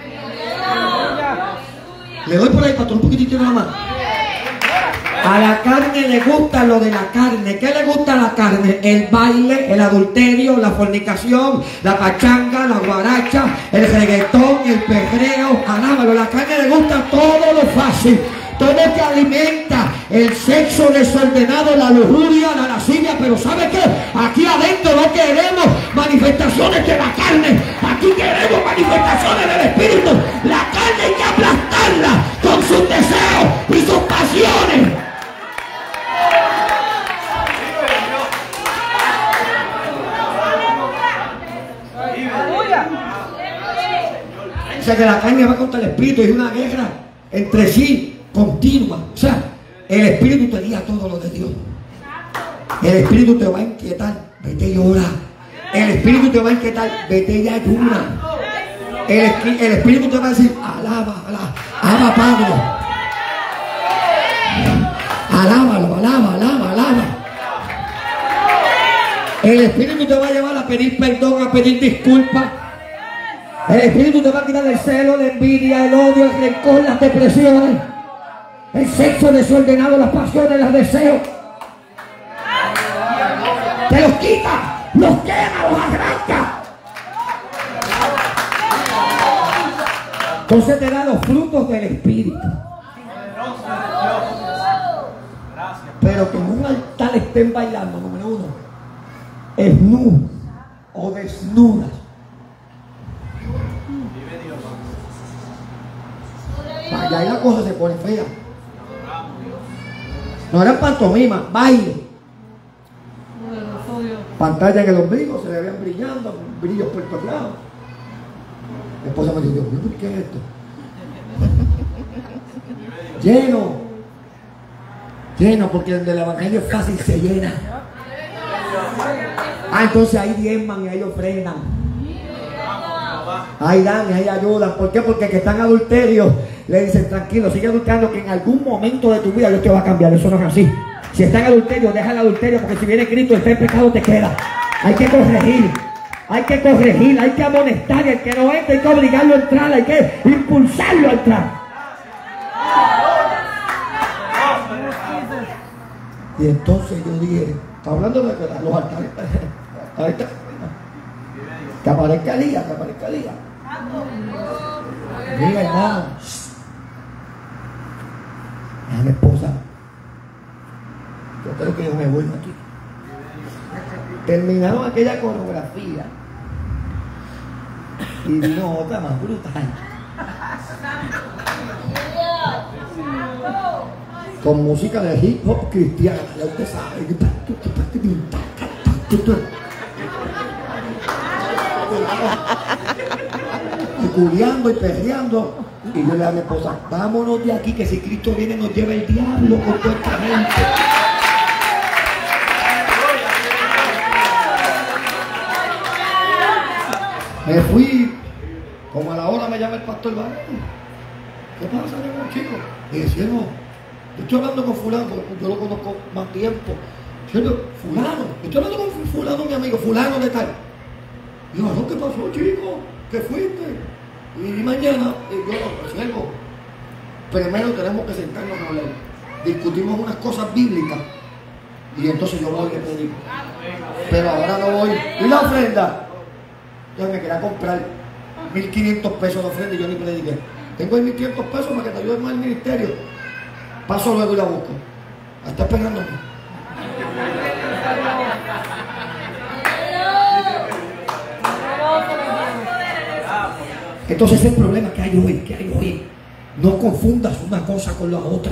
Le doy por ahí, pastor, un poquitito nada más. A la carne le gusta lo de la carne. ¿Qué le gusta a la carne? El baile, el adulterio, la fornicación, la pachanga, la guaracha, el reggaetón, el perreo. Alábalo, la carne le gusta todo lo fácil, todo que alimenta el sexo desordenado, la lujuria, la lascivia. Pero ¿sabe qué? Aquí adentro no queremos manifestaciones de la carne, aquí queremos manifestaciones del Espíritu. La carne hay que aplastarla con sus deseos y sus pasiones. O sea que la carne va contra el Espíritu, es una guerra entre sí continua. O sea, el Espíritu te guía todo lo de Dios. El Espíritu te va a inquietar, vete y ora. El Espíritu te va a inquietar, vete y ayuna. El, el Espíritu te va a decir, alaba, alaba, alaba Padre. Alábalo, alaba, alaba, alaba. El Espíritu te va a llevar a pedir perdón, a pedir disculpas. El Espíritu te va a quitar el celo, la envidia, el odio, el rencor, las depresiones, el sexo desordenado, las pasiones, los deseos. Te los quita, los quema, los arranca. Entonces te da los frutos del Espíritu. Pero que en un altar estén bailando, número uno, desnudos o desnudas. Allá ahí la cosa se pone fea. No era pantomima, baile. Pantalla en el ombligo, se le veían brillando, brillos por todos lados. Mi esposa me dijo, ¿qué es esto? Lleno. Lleno, porque donde el evangelio es fácil se llena. Ah, entonces ahí diezman y ahí ofrendan. Ahí dan y ahí ayudan. ¿Por qué? Porque que están en adulterio le dicen, tranquilo, sigue adulterando, que en algún momento de tu vida Dios te va a cambiar. Eso no es así. Si está en adulterio, deja el adulterio, porque si viene Cristo, está en pecado, te queda. Hay que corregir. Hay que corregir, hay que amonestar. Y el que no entra, hay que obligarlo a entrar, hay que impulsarlo a entrar. Y entonces yo dije, está hablando de los altares. Que aparezca Elías, que aparezca Elías. Mira, hermano. A mi esposa. Yo creo que yo me voy aquí. Terminaron aquella coreografía. Y vino otra más brutal. Con música de hip hop cristiana, ya usted sabe. Y culiando y perreando. Y yo le dije a mi esposa, vámonos de aquí, que si Cristo viene nos lleva el diablo con toda esta gente. Me fui, como a la hora me llama el pastor Varón. ¿Qué pasa, mi chico? Y decía, no, yo estoy hablando con fulano, yo lo conozco más tiempo. Yo, fulano, yo estoy hablando con fulano, mi amigo, fulano de tal. Y yo, ¿qué pasó, chico? ¿Qué fuiste? Y mañana, y yo, siervo, primero tenemos que sentarnos a hablar. Discutimos unas cosas bíblicas. Y entonces yo voy a pedir. Pero ahora no voy. ¿Y la ofrenda? Yo me quería comprar mil quinientos pesos de ofrenda y yo ni prediqué. Tengo mil quinientos pesos para que te ayude más el ministerio. Paso luego y la busco. Está esperándome. Entonces el problema que hay hoy, que hay hoy, no confundas una cosa con la otra.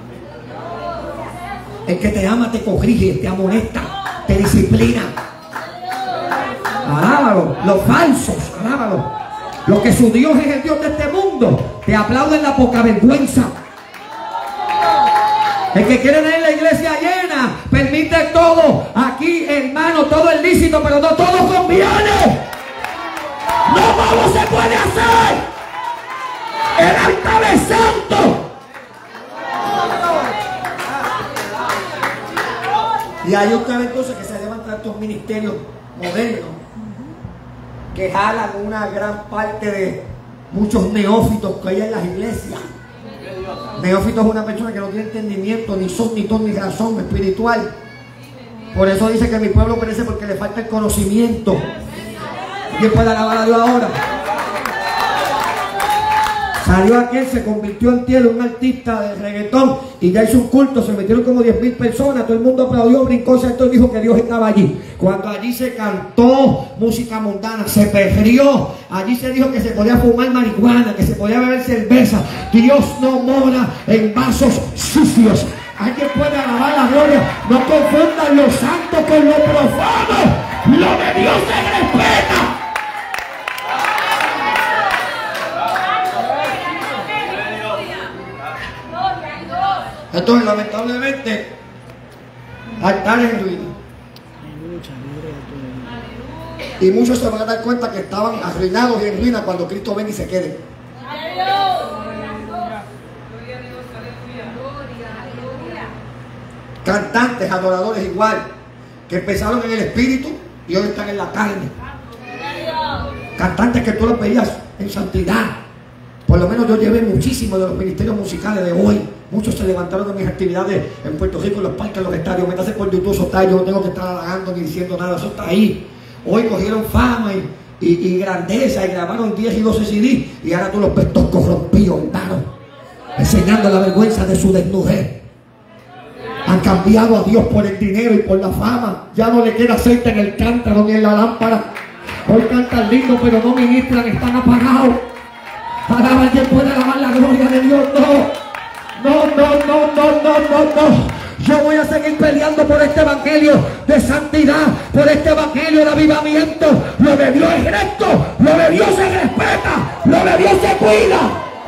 El que te ama te corrige, te amonesta, te disciplina. Alábalo. Los falsos, alábalo. Los que su Dios es el Dios de este mundo, te aplauden la poca vergüenza. El que quiere tener la iglesia llena, permite todo. Aquí, hermano, todo es lícito, pero no todo conviene. No todo se puede hacer. El altar es santo. Y hay un cara entonces que se levantan estos ministerios modernos que jalan una gran parte de muchos neófitos que hay en las iglesias. Neófito es una persona que no tiene entendimiento, ni son, ni ton, ni razón espiritual. Por eso dice que mi pueblo perece porque le falta el conocimiento. ¿Quién puede alabar a Dios ahora? Salió aquel, se convirtió en tierra, un artista de reggaetón, y ya hizo un culto, se metieron como diez mil personas, todo el mundo aplaudió, brincó, saltó y dijo que Dios estaba allí. Cuando allí se cantó música mundana, se perrió, allí se dijo que se podía fumar marihuana, que se podía beber cerveza. Dios no mora en vasos sucios. Alguien puede alabar la gloria. No confundan lo santo con lo profano. Lo de Dios se respeta. Entonces, lamentablemente, altares en ruinas. Y muchos se van a dar cuenta que estaban arruinados y en ruina cuando Cristo venga y se quede. Cantantes, adoradores igual, que empezaron en el espíritu y hoy están en la carne. Cantantes que tú los veías en santidad. Por lo menos yo llevé muchísimo de los ministerios musicales de hoy. Muchos se levantaron de mis actividades en Puerto Rico, en los parques, en los estadios. Métase por YouTube, eso está ahí. Yo no tengo que estar halagando ni diciendo nada, eso está ahí. Hoy cogieron fama y, y, y grandeza y grabaron diez y doce C D. Y ahora tú los ves todos corrompidos, hermano, enseñando la vergüenza de su desnudez. Han cambiado a Dios por el dinero y por la fama. Ya no le queda aceite en el cántaro ni en la lámpara. Hoy cantan lindo, pero no ministran, están apagados. Para alguien puede alabar la gloria de Dios. No, no, no, no, no, no, no, no. Yo voy a seguir peleando por este evangelio de santidad, por este evangelio de avivamiento. Lo de Dios es recto, lo de Dios se respeta, lo de Dios se cuida.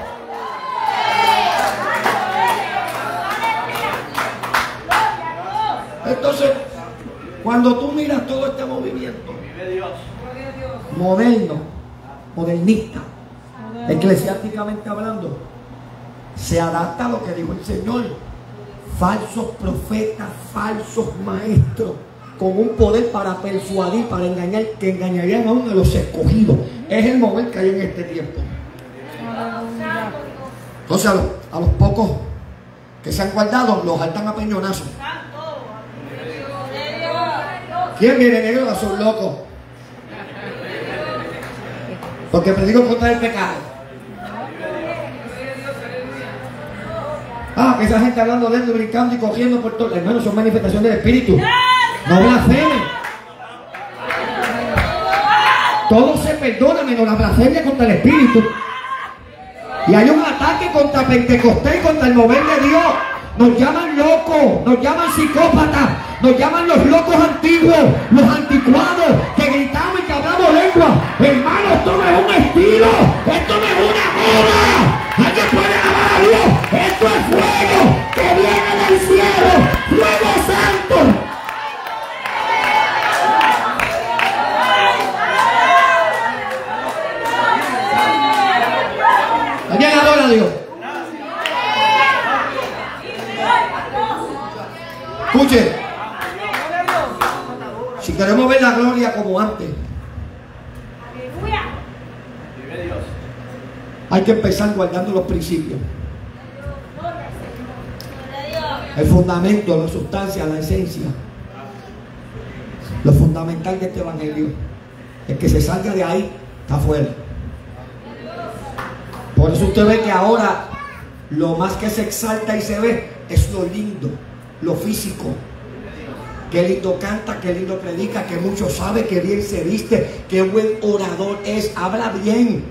Entonces, cuando tú miras todo este movimiento moderno, modernista, eclesiásticamente hablando, se adapta a lo que dijo el Señor. Falsos profetas, falsos maestros, con un poder para persuadir, para engañar, que engañarían a uno de los escogidos. Es el mover que hay en este tiempo. Entonces a los, a los pocos que se han guardado los saltan a peñonazos. ¿Quién viene negro? A sus locos. Porque predico contra el pecado. Ah, que esa gente hablando de él, brincando y cogiendo por todo. Hermano, son manifestaciones del Espíritu. No blasfemen. Todo se perdona menos la blasfemia contra el Espíritu. Y hay un ataque contra Pentecostés y contra el mover de Dios. Nos llaman locos, nos llaman psicópatas, nos llaman los locos antiguos, los anticuados, que gritamos y que hablamos lengua. Hermano, esto no es un estilo, esto no es una moda. Alguien puede alabar a Dios. Esto es fuego que viene del cielo, fuego santo. ¿Alguien adora a Dios? Escuche, si queremos ver la gloria como antes, hay que empezar guardando los principios, el fundamento, la sustancia, la esencia. Lo fundamental de este evangelio. El que se salga de ahí está fuera. Por eso usted ve que ahora lo más que se exalta y se ve es lo lindo, lo físico. Qué lindo canta, qué lindo predica, que mucho sabe, que bien se viste, qué buen orador es, habla bien,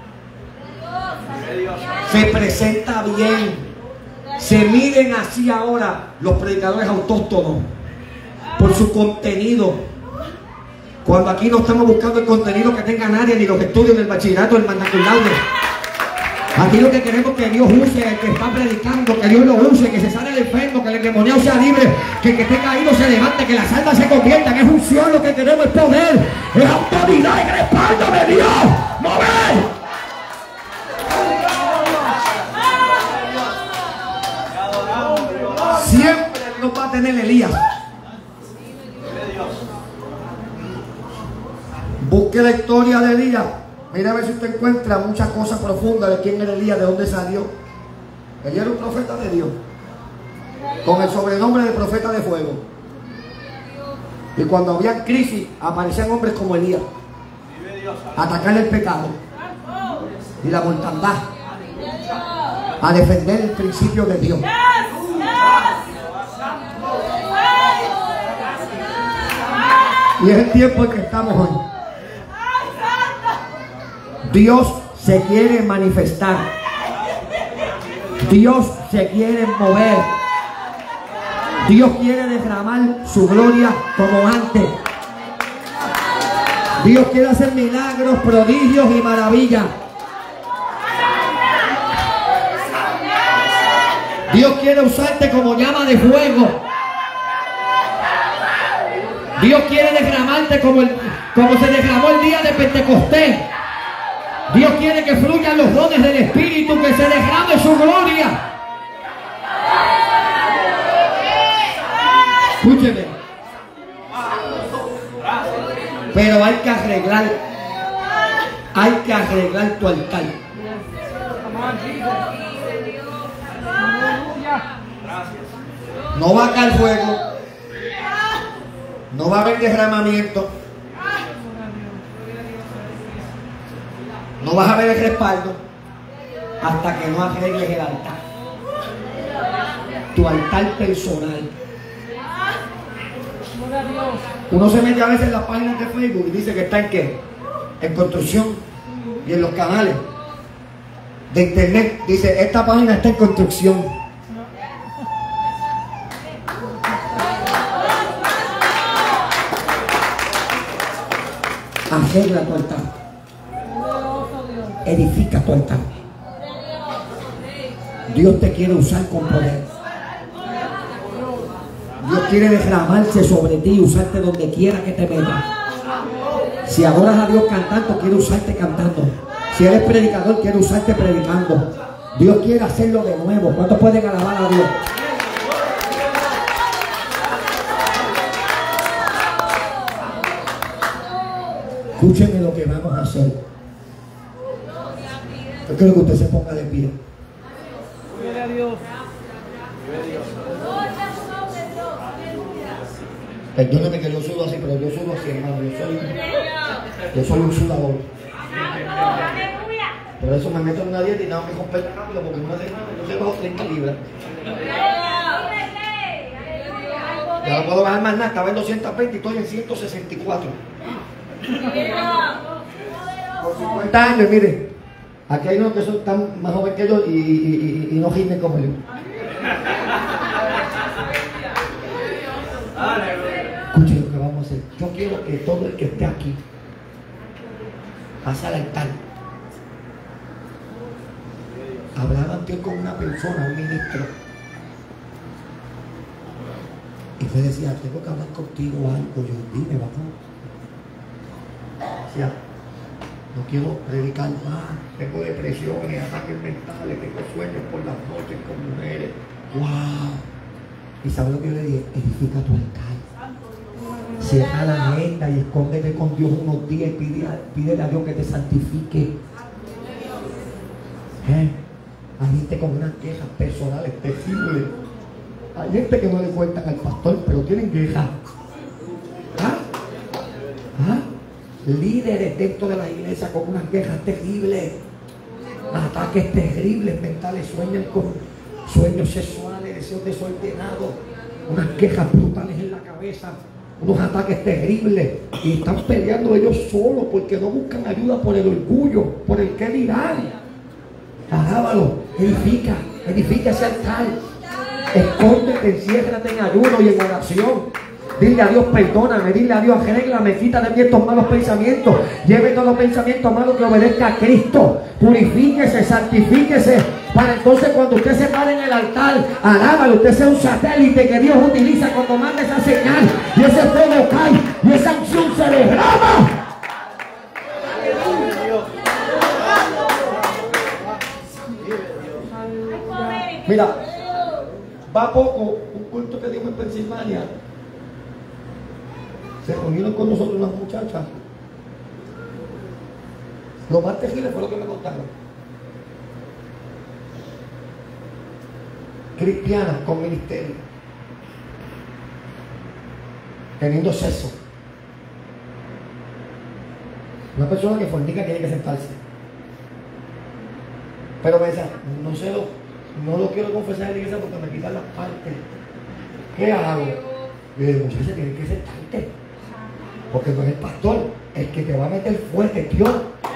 se presenta bien. Se miden así ahora los predicadores autóctonos por su contenido, cuando aquí no estamos buscando el contenido que tenga nadie, ni los estudios del bachillerato, el magna cum laude. Aquí lo que queremos es que Dios use al que está predicando, que Dios lo use, que se sane el enfermo, que el endemoniado sea libre, que el que esté caído se levante, que las almas se conviertan. Es unción, lo que queremos es poder, es autoridad, es respaldo de Dios. ¡Mover! Siempre no va a tener Elías. Busque la historia de Elías. Mira a ver si usted encuentra muchas cosas profundas de quién era Elías, de dónde salió. Elías era un profeta de Dios, con el sobrenombre de profeta de fuego. Y cuando había crisis, aparecían hombres como Elías a atacar el pecado y la mortandad, a defender el principio de Dios. Y es el tiempo en que estamos hoy. Dios se quiere manifestar. Dios se quiere mover. Dios quiere derramar su gloria como antes. Dios quiere hacer milagros, prodigios y maravillas. Dios quiere usarte como llama de fuego. Dios quiere derramarte como, el, como se derramó el día de Pentecostés. Dios quiere que fluyan los dones del Espíritu, que se derrame su gloria. Escúcheme. Pero hay que arreglar, hay que arreglar tu altar. No va a caer fuego, no va a haber derramamiento, no vas a ver el respaldo hasta que no arregles el altar, tu altar personal. Uno se mete a veces en las páginas de Facebook y dice que está en qué, en construcción, y en los canales de internet dice esta página está en construcción. Arregla tu altar, edifica tu altar. Dios te quiere usar con poder. Dios quiere derramarse sobre ti y usarte donde quiera que te metas. Si adoras a Dios cantando, quiere usarte cantando. Si eres predicador, quiere usarte predicando. Dios quiere hacerlo de nuevo. ¿Cuántos pueden alabar a Dios? Escúcheme lo que vamos a hacer. Yo quiero que usted se ponga de pie. Perdóneme que yo sudo así, pero yo sudo así, hermano. Yo soy, yo soy un sudador. Por eso me meto en una dieta y nada, me completo rápido, porque en una semana yo se bajo treinta libras. Ya no puedo bajar más nada, estaba en doscientos veinte y estoy en ciento sesenta y cuatro. Por cincuenta años, mire. Aquí hay unos que son tan más jóvenes que yo y, y, y, y no gimen como yo. Escuchen lo que vamos a hacer. Yo quiero que todo el que esté aquí pase al altar. Hablaba antes con una persona, un ministro, y me decía, tengo que hablar contigo algo. Yo, dime, vamos. Decía, no quiero predicar más, tengo depresiones, ataques mentales, tengo sueños por las noches con mujeres. ¡Wow! ¿Y sabes lo que yo le dije? Edifica tu altar. Cierra la agenda y escóndete con Dios unos días y pide, pídele a Dios que te santifique. ¿Eh? Hay gente con unas quejas personales terribles. Hay gente que no le cuentan al pastor, pero tienen quejas. ¿Ah? ¿Ah? Líderes dentro de la iglesia con unas quejas terribles, ataques terribles mentales, sueñan con sueños sexuales, deseos desordenados, unas quejas brutales en la cabeza, unos ataques terribles, y están peleando ellos solos porque no buscan ayuda por el orgullo, por el qué dirán. Alábalo, edifica, edifica ese altar, escóndete, enciérrate en ayuno y en oración. Dile a Dios, perdóname, dile a Dios, arréglame, quita de mí estos malos pensamientos, lleve todos los pensamientos malos que obedezca a Cristo, purifíquese, santifíquese, para entonces cuando usted se pare en el altar, alábalo, usted sea un satélite que Dios utiliza cuando manda esa señal, y ese fuego cae, y esa unción se derrama. Mira, va poco un culto que dimos en Pensilvania. Se reunieron con nosotros unas muchachas. Lo más terrible fue lo que me contaron. Cristianas con ministerio, teniendo sexo. Una persona que fornica tiene que sentarse. Pero me decía, no sé lo, no lo quiero confesar en la iglesia porque me quitan las partes. ¿Qué hago? Le digo, muchacha, tienes que sentarte. Porque no es el pastor, el que te va a meter fuerte, Dios.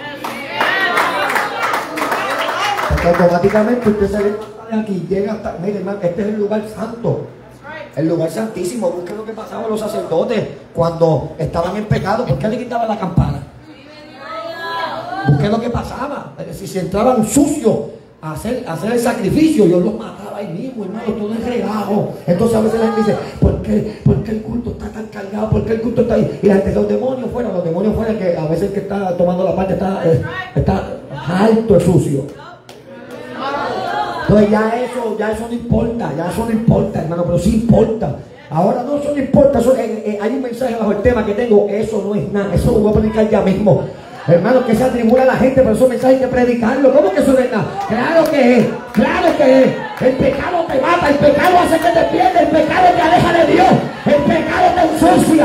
Porque automáticamente usted se ve aquí, llega hasta, mire hermano, este es el lugar santo, el lugar santísimo. Busque lo que pasaba a los sacerdotes cuando estaban en pecado. ¿Por qué le quitaban la campana? Busque lo que pasaba. Si se entraban sucios a hacer, a hacer el sacrificio, Dios los mataba ahí mismo, hermano, todo es regajo. Entonces a veces la gente dice, ¿por qué qué, ¿por qué el culto está tan cargado? ¿Por qué el culto está ahí? Y la gente, los demonios fuera, los demonios fuera, que a veces el que está tomando la parte está, eh, está alto, es sucio. Entonces ya eso, ya eso no importa, ya eso no importa, hermano, pero sí importa. Ahora no, eso no importa, eso, eh, eh, hay un mensaje bajo el tema que tengo, eso no es nada, eso lo voy a predicar ya mismo. Hermano, que se atribula a la gente, pero esos mensajes hay que predicarlo. ¿Cómo que eso no es nada? Claro que es, claro que es. El pecado te mata, el pecado hace que te pierdas, el pecado te aleja de Dios, el pecado te ensucia.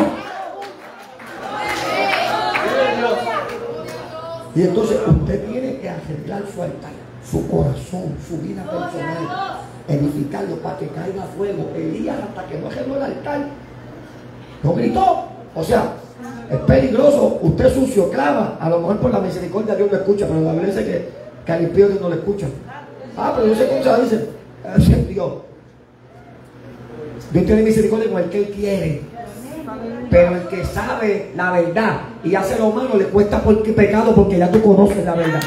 Y entonces usted tiene que arreglar su altar, su corazón, su vida personal, edificarlo para que caiga fuego. Elías, hasta que no arregló el altar, no gritó. O sea, es peligroso. Usted sucio, clava. A lo mejor por la misericordia Dios lo escucha, pero la Biblia dice que, que al impío Dios no lo escucha. Ah, pero Dios se escucha, dice, es Dios. Dios tiene misericordia con el que Él quiere. Pero el que sabe la verdad y hace lo malo le cuesta porque pecado, porque ya tú conoces la verdad.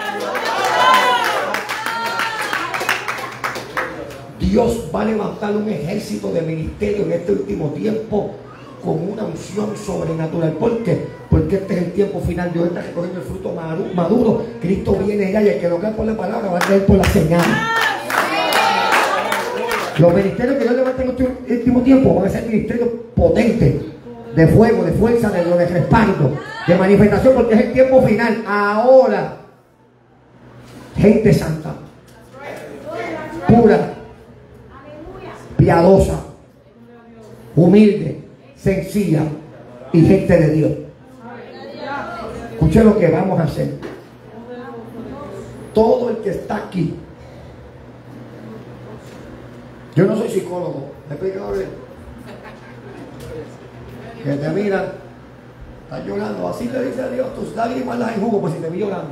Dios va a levantar un ejército de ministerio en este último tiempo con una unción sobrenatural. ¿Por qué? Porque este es el tiempo final. Dios está recogiendo el fruto maduro. Cristo viene ya, y el que no cree por la palabra va a creer por la señal. Los ministerios que Dios levanta en este último tiempo van a ser ministerios potentes, de fuego, de fuerza, de, de respaldo, de manifestación, porque es el tiempo final. Ahora, gente santa, pura, piadosa, humilde, sencilla y gente de Dios. Escuche lo que vamos a hacer. Todo el que está aquí, yo no soy psicólogo, me explico bien, que te miran, estás llorando, así te dice Dios, tus lágrimas las enjugo, pues si te vi llorando.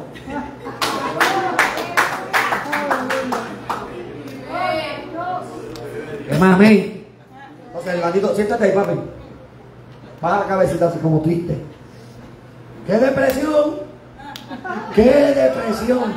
Amén. Entonces el bandito, siéntate ahí, papi. Baja la cabecita así como triste. ¡Qué depresión! ¡Qué depresión!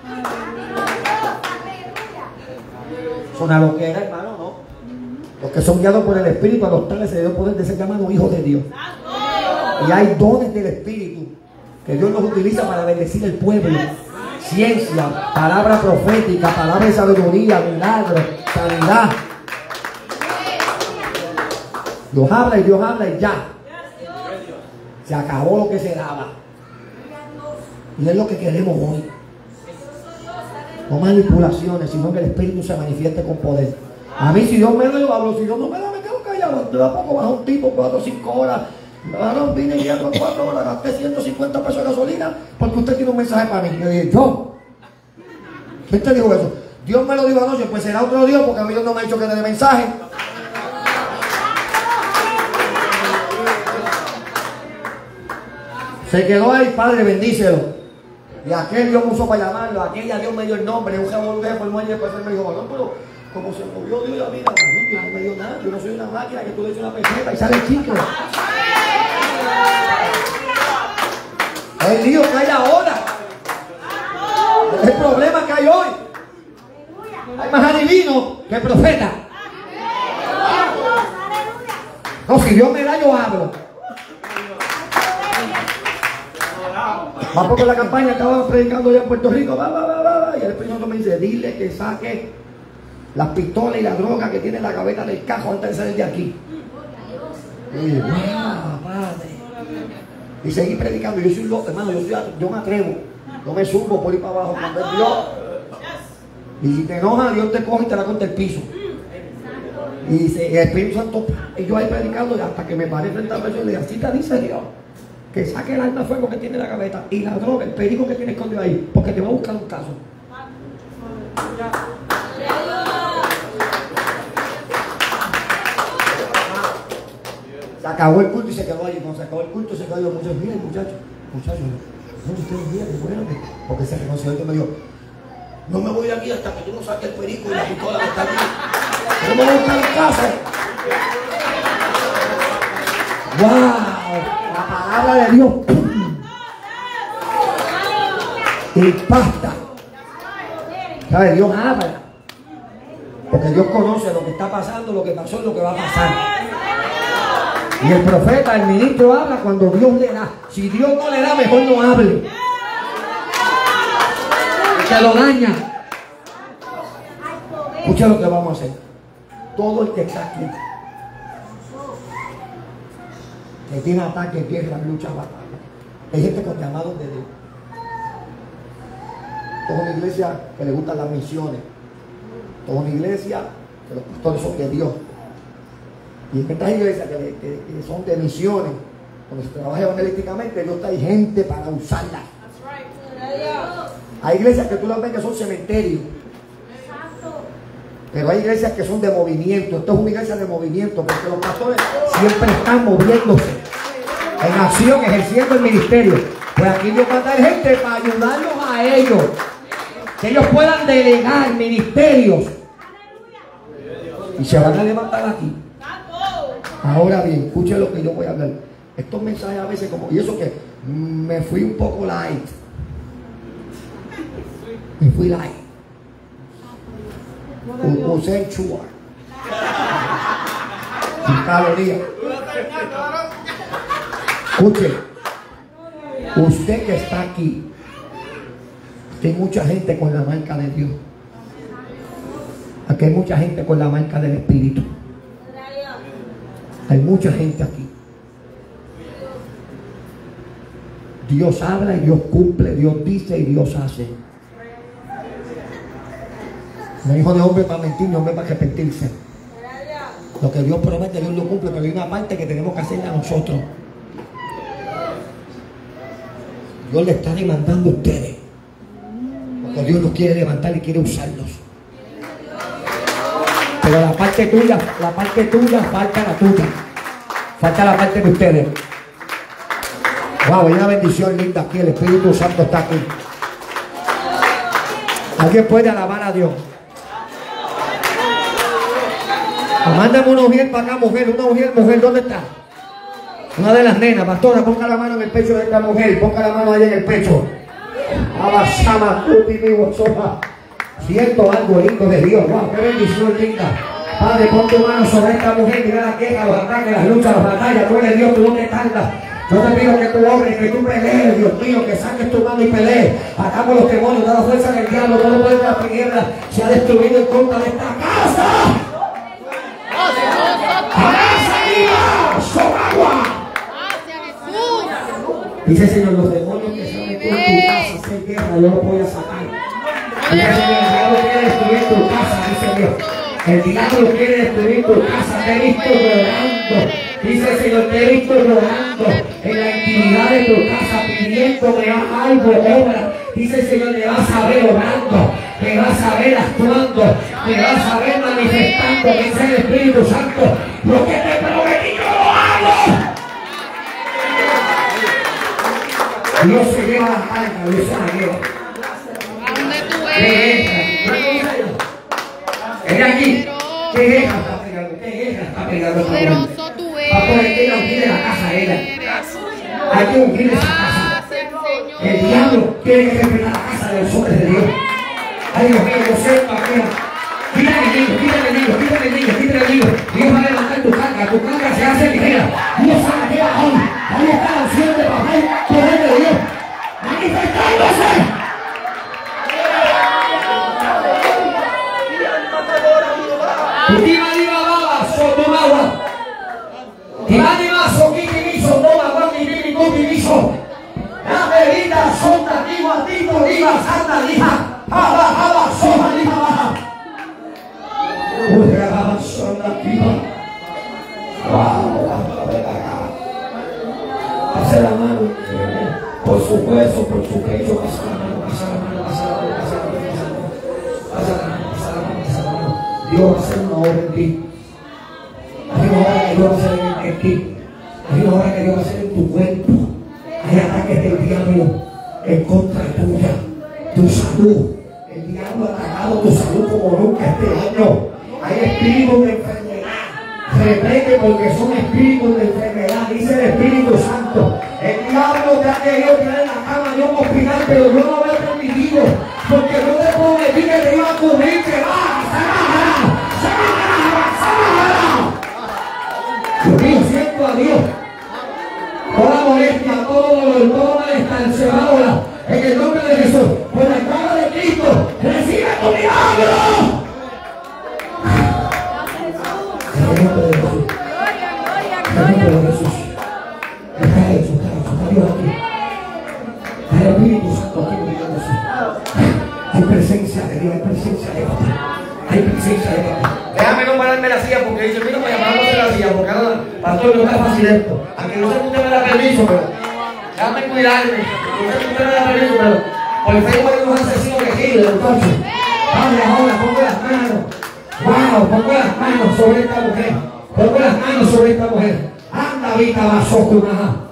Es una loquera, hermano, ¿no? Los que son guiados por el Espíritu, a los tales se les dio poder de ser llamados hijos de Dios. Y hay dones del Espíritu que Dios los utiliza para bendecir el pueblo. Ciencia, palabra profética, palabra de sabiduría, milagro, sanidad. Dios habla y Dios habla y ya. Se acabó lo que se daba. Y es lo que queremos hoy. No manipulaciones, sino que el Espíritu se manifieste con poder. A mí si Dios me da, yo hablo. Si Dios no me da, me quedo callado. De a poco baja un tipo, cuatro o cinco horas. Ahora vine guiando cuatro horas, gasté ciento cincuenta pesos de gasolina porque usted tiene un mensaje para mí. Yo dije, ¿yo? ¿Quién te dijo eso? Dios me lo dijo anoche, pues será otro Dios, porque a mí Dios no me ha dicho que te dé mensaje. Se quedó ahí, Padre, bendícelo. Y aquel Dios me usó para llamarlo, aquella Dios me dio el nombre, un revolver por el muelle, después él me dijo, no, pero como se movió Dios la vida, no, Dios no me dio nada, yo no soy una máquina que tú le dices una peseta y sale chicle. El lío que hay ahora, el problema que hay hoy, hay más adivinos que profeta. No, si Dios me da, yo hablo. Va porque la campaña estaba predicando ya en Puerto Rico, va, va, va, va, y el Espíritu me dice, dile que saque las pistolas y la droga que tiene en la gaveta del cajo antes de salir de aquí. Y yo, wow, padre. Y seguí predicando. Yo soy loco, hermano, yo, soy, yo me atrevo, no me subo por ir para abajo. Cuando es Dios, y si te enoja, Dios te coge y te la corta el piso. Y dice, el Espíritu Santo, y yo ahí predicando, y hasta que me paré frente a la persona y le dije, así te dice Dios, que saque el arma de fuego que tiene en la gaveta y la droga, el perico que tiene escondido ahí, porque te va a buscar un caso. Se acabó el culto y se quedó allí. Cuando se acabó el culto se quedó. Muchachos, miren, muchachos, muchachos, no, ustedes miren, bueno, porque se reconoció y me dijo, no me voy de aquí hasta que tú no saques el perico y la pistola que está aquí. Yo me voy a buscar un caso. ¡Wow! La palabra de Dios y basta. ¿Sabe? Dios habla. Porque Dios conoce lo que está pasando, lo que pasó y lo que va a pasar. Y el profeta, el ministro habla cuando Dios le da. Si Dios no le da, mejor no hable. Que lo daña. Escucha lo que vamos a hacer. Todo el que está aquí, que tiene ataques, guerras, luchas, batallas, hay gente con llamados de Dios. Toda una iglesia que le gustan las misiones. Toda una iglesia que los pastores son de Dios. Y en estas iglesias que, que, que son de misiones, donde se trabaja evangelísticamente, Dios trae gente para usarlas. Hay iglesias que tú las ves que son cementerios. Pero hay iglesias que son de movimiento. Esto es una iglesia de movimiento, porque los pastores siempre están moviéndose en acción, ejerciendo el ministerio. Pues aquí Dios va a traer gente para ayudarlos a ellos, que ellos puedan delegar ministerios y se van a levantar aquí. Ahora bien, escuchen lo que yo voy a hablar. Estos mensajes a veces como, y eso que me fui un poco light. Me fui light. Usé chua. Sin calorías. Escuche, usted que está aquí, hay mucha gente con la marca de Dios. Aquí hay mucha gente con la marca del Espíritu. Hay mucha gente aquí. Dios habla y Dios cumple, Dios dice y Dios hace. No es hijo de hombre para mentir, ni hombre para arrepentirse. Lo que Dios promete, Dios lo cumple, pero hay una parte que tenemos que hacerle a nosotros. Dios le está demandando a ustedes, porque Dios los quiere levantar y quiere usarlos. Pero la parte tuya, la parte tuya, falta la tuya. Falta la parte de ustedes. Wow, hay una bendición linda aquí, el Espíritu Santo está aquí. ¿Alguien puede alabar a Dios? Mándame una mujer para acá, mujer, una mujer, mujer, ¿dónde está? Una de las nenas, pastora, ponga la mano en el pecho de esta mujer, ponga la mano ahí en el pecho. Abasama, tú, mi sopa. Siento algo lindo de Dios, wow, qué bendición linda. Padre, pon tu mano sobre esta mujer, mira la queja, los ataques, las luchas, las batallas. Tú eres Dios, tú no te tardas. Yo te pido que tú obres, que tú pelees, Dios mío, que saques tu mano y pelees. Atamos los demonios, da la fuerza del diablo, todo el poder de la tiniebla se ha destruido en contra de esta casa. Dice el Señor, los demonios que se han metido en tu casa a hacer guerra, yo los voy a sacar. Dice el Señor, el diablo quiere destruir tu casa, dice Dios. El diablo quiere destruir tu casa, te he visto llorando. Dice el Señor, te he visto llorando en la intimidad de tu casa, pidiéndome algo, obra. Dice el Señor, te vas a ver orando, te vas a ver actuando, te vas a ver manifestando, dice el Espíritu Santo, lo que te prometí yo lo hago. Dios se lleva la carga, Dios se la lleva.
¿A dónde tú eres?
Es aquí. ¿Qué guerra está pegando? ¿Qué guerra está pegando?
Poderoso tú eres.
Pastor, hay que ungir la casa de ella. Hay que ungir esa casa. El diablo quiere que respetar la casa de los hombres de Dios. Ay, Dios mío, yo sé, Paquera. Quita el enemigo, quita el enemigo, quita el enemigo, quita el enemigo. Dios va a levantar tu carga, tu carga se hace ligera. Dios se la lleva hoy. Ahí está la opción de papá, poder de Dios. Manifestándose. Pase la mano por su hueso, por su pecho, pasa la mano, pasa la mano, pasa la mano, pasa la mano, pasa la mano, pasa la mano, pasa la mano. Dios va a hacer una obra en ti. Hay una obra que Dios va a hacer en ti. Hay una obra que Dios va a hacer en tu cuerpo. Hay ataques del diablo en contra tuya, tu salud. El diablo ha atacado tu salud como nunca este año. Hay espíritus de enfermedad. Reprende porque son espíritus de enfermedad. Dice el Espíritu Santo. El diablo te ha querido tirar en la cama de un hospital, pero yo no lo he permitido. Porque yo te prometí que te iba a cubrir, que vas a sanar. Hay presencia de Dios, hay presencia de Dios. Hay presencia de Dios. Déjame no pararme la silla porque dice, mira, para llamarnos la silla, porque ahora, pastor, no está fácil esto. Aunque no sé que usted me da permiso, pero déjame cuidarme. No sé que usted me da permiso, pero por el Facebook hay unos asesinos que giran, entonces. Vamos ahora, pongo las manos. Wow, pongo las manos sobre esta mujer. Pongo las manos sobre esta mujer. Anda, vita, vaso,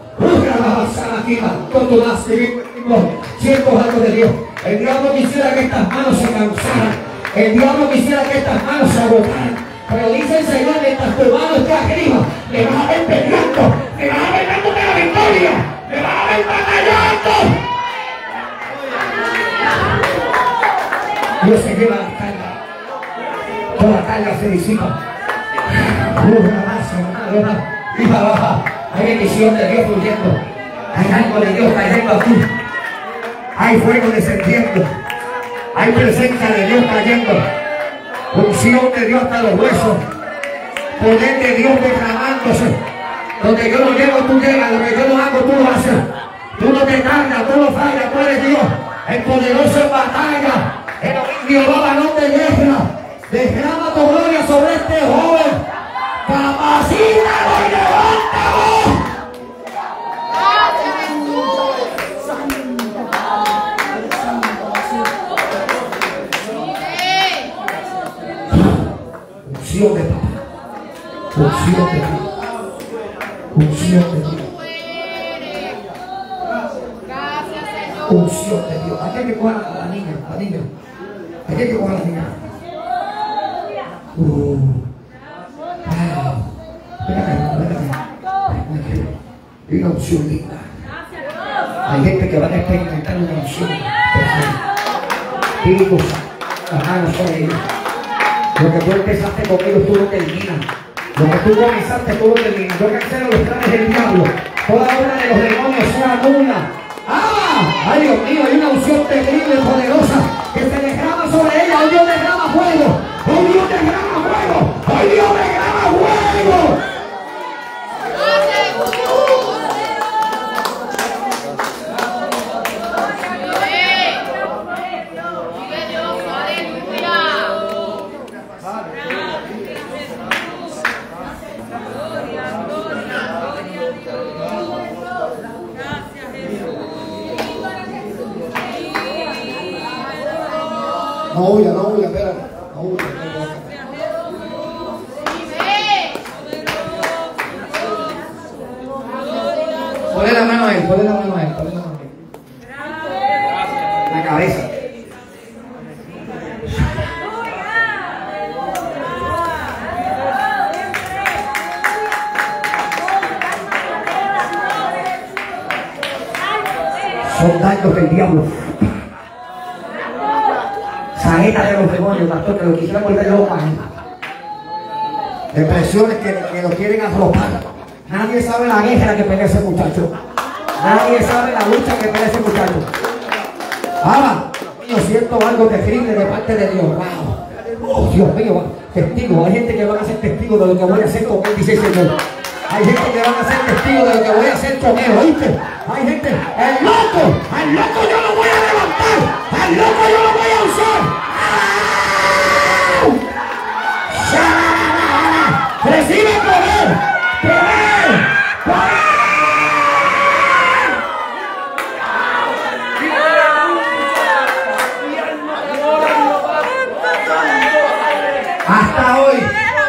siervos algo de Dios. El diablo quisiera que estas manos se cansaran. El diablo quisiera que estas manos se agotaran. Pero dice el Señor, mientras tu mano esté arriba, me vas a ver peleando, me vas a ver dándote la victoria, me vas a ver batallando. Dios se lleva la carga. Toda carga se disipa. Hija baja. Hay bendición de Dios fluyendo. Hay algo de Dios cayendo aquí. Hay fuego descendiendo. Hay presencia de Dios cayendo. Unción de Dios hasta los huesos. Poder de Dios derramándose. Donde yo no llego, tú llegas. Lo que yo no hago, tú lo haces. Tú no te cargas, tú no fallas, tú eres Dios. El poderoso en batalla. El Jehová varón de guerra. Derrama tu gloria sobre este joven. Capacítalo y levántalo. Unción de papá. Unción de Dios. Unción de Dios. Unción de Dios. Hay que coger a la niña, a la niña. Hay que coger a la niña. Uh. Ah. Ven acá, ven acá. Hay una unción linda. Hay gente que va a experimentar una unción. Espíritu Santo, las manos sobre ellos. Lo que tú empezaste conmigo, tú lo terminas. Lo que tú comenzaste, tú lo terminas. Yo cancelo los planes del diablo. Toda obra de los demonios sea nula. ¡Ah! ¡Ay, Dios mío! Hay una unción terrible, poderosa, que se derrama sobre ella. Hoy Dios derrama fuego. Hoy Dios derrama fuego. Hoy Dios derrama fuego. No huya, no huya, espérate. No huya, ponle la mano a él, ponle la mano a él, ponle la mano a él. La cabeza. Son daños del diablo. Saeta de los demonios, pastor, que lo quisieran volver loco a él. Depresiones que, que lo quieren arropar. Nadie sabe la guerra que pelea ese muchacho. Nadie sabe la lucha que pelea ese muchacho. Ahora, yo siento algo terrible de parte de Dios. Wow. Oh, Dios mío, testigo. Hay gente que van a ser testigos de lo que voy a hacer con él, dice el Señor. Hay gente que van a ser testigos de lo que voy a hacer con él, ¿oíste? Hay gente, el loco, al loco yo lo voy a levantar, al loco yo lo voy a usar. ¡Ah! ¡Recibe poder! ¡Poder! ¡Poder! Hasta hoy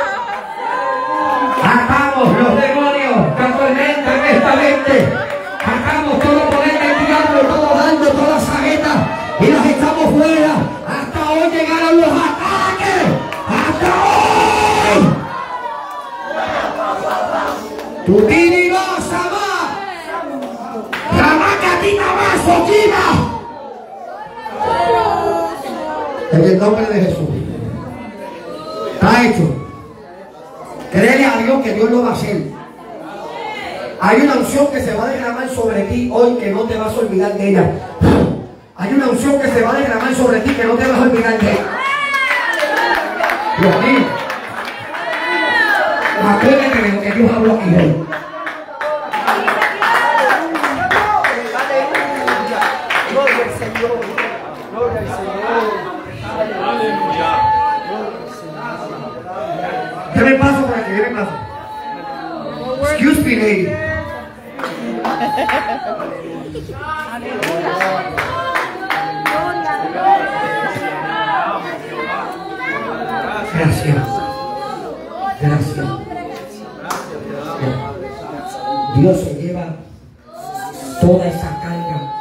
atamos los demonios que atormentan esta mente. Atamos todo poder del diablo, todo daño, toda saeta, y las echamos fuera. Hasta hoy llegaron los ataques. Hasta hoy. Tu tini vas a más. Ramacatita más, Oquina. En el nombre de Jesús. Está hecho. Créele a Dios que Dios lo va a hacer. Hay una unción que se va a derramar sobre ti hoy que no te vas a olvidar de ella. Hay una unción que se va a derramar sobre ti que no te vas a olvidar de ella. Dios mío. Acuérdate de lo que Dios habló aquí hoy.
Gloria al Señor. Gloria al Señor.
Philly. Gracias. Gracias. Dios se lleva toda esa carga.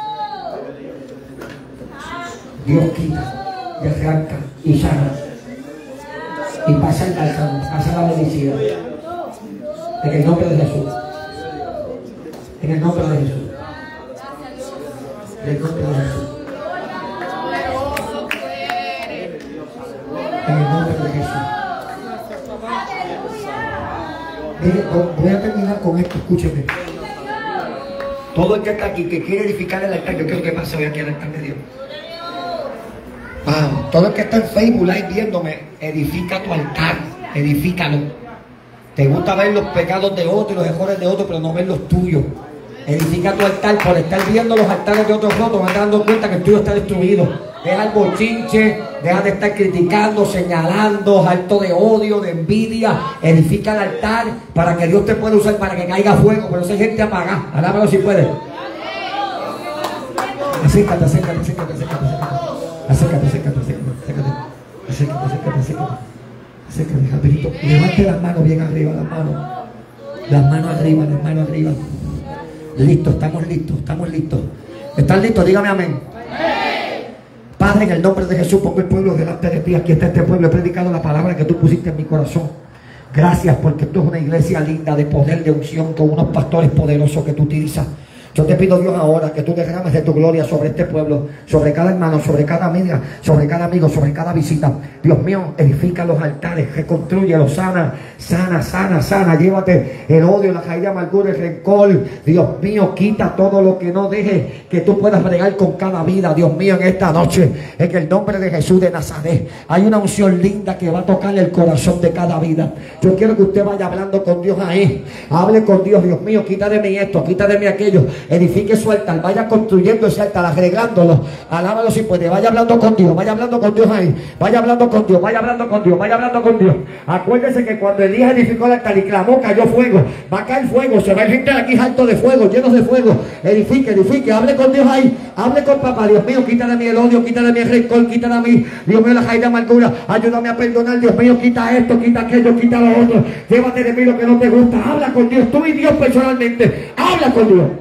Dios quita y arranca y sana. Y pasa el alcance, pasa la medicina. En el nombre de Jesús. En el nombre de Jesús. En el nombre de Jesús. En el nombre de Jesús. Mire, voy a terminar con esto, escúcheme. Todo el que está aquí, que quiere edificar el altar, yo quiero que pase hoy aquí al altar de Dios. Wow. Todo el que está en Facebook Live viéndome, edifica tu altar, edifícalo. Te gusta ver los pecados de otros y los errores de otros, pero no ver los tuyos. Edifica tu altar. Por estar viendo los altares de otros rotos, vas dando cuenta que el tuyo está destruido. Deja el bochinche, deja de estar criticando, señalando, harto de odio, de envidia. Edifica el altar para que Dios te pueda usar para que caiga fuego. Pero esa gente apagada, alábalo si puedes. Acércate, acércate, acércate, acércate, acércate, acércate, acércate, acércate, acércate, acércate, acércate, acércate, rapidito. Levante las manos bien arriba, las manos, las manos arriba, las manos arriba. Listo, estamos listos, estamos listos. ¿Están listos? Dígame amén. Padre, en el nombre de Jesús, pongo el pueblo delante de ti. Aquí está este pueblo. He predicado la palabra que tú pusiste en mi corazón. Gracias porque esto es una iglesia linda de poder, de unción, con unos pastores poderosos que tú utilizas. Yo te pido, Dios, ahora que tú derrames de tu gloria sobre este pueblo, sobre cada hermano, sobre cada amiga, sobre cada amigo, sobre cada visita. Dios mío, edifica los altares, reconstrúyelos, sana, sana, sana, sana. Llévate el odio, la caída, amargura, el rencor. Dios mío, quita todo lo que no deje que tú puedas bregar con cada vida. Dios mío, en esta noche, en el nombre de Jesús de Nazaret, hay una unción linda que va a tocar el corazón de cada vida. Yo quiero que usted vaya hablando con Dios ahí. Hable con Dios. Dios mío, quita de mí esto, quita de mí aquello. Edifique su altar, vaya construyendo ese altar, agregándolo, alábalo si puede, vaya hablando con Dios, vaya hablando con Dios ahí, vaya hablando con Dios, vaya hablando con Dios, vaya hablando con Dios. Acuérdese que cuando Elías edificó el altar y clamó, cayó fuego, va a caer fuego, se va a ir gente aquí alto de fuego, llenos de fuego. Edifique, edifique, hable con Dios ahí, hable con papá. Dios mío, quita de mí el odio, quita de mí el rencor, quita de mí, Dios mío, la caída de amargura, ayúdame a perdonar. Dios mío, quita esto, quita aquello, quita lo otro, llévate de mí lo que no te gusta. Habla con Dios, tú y Dios personalmente, habla con Dios.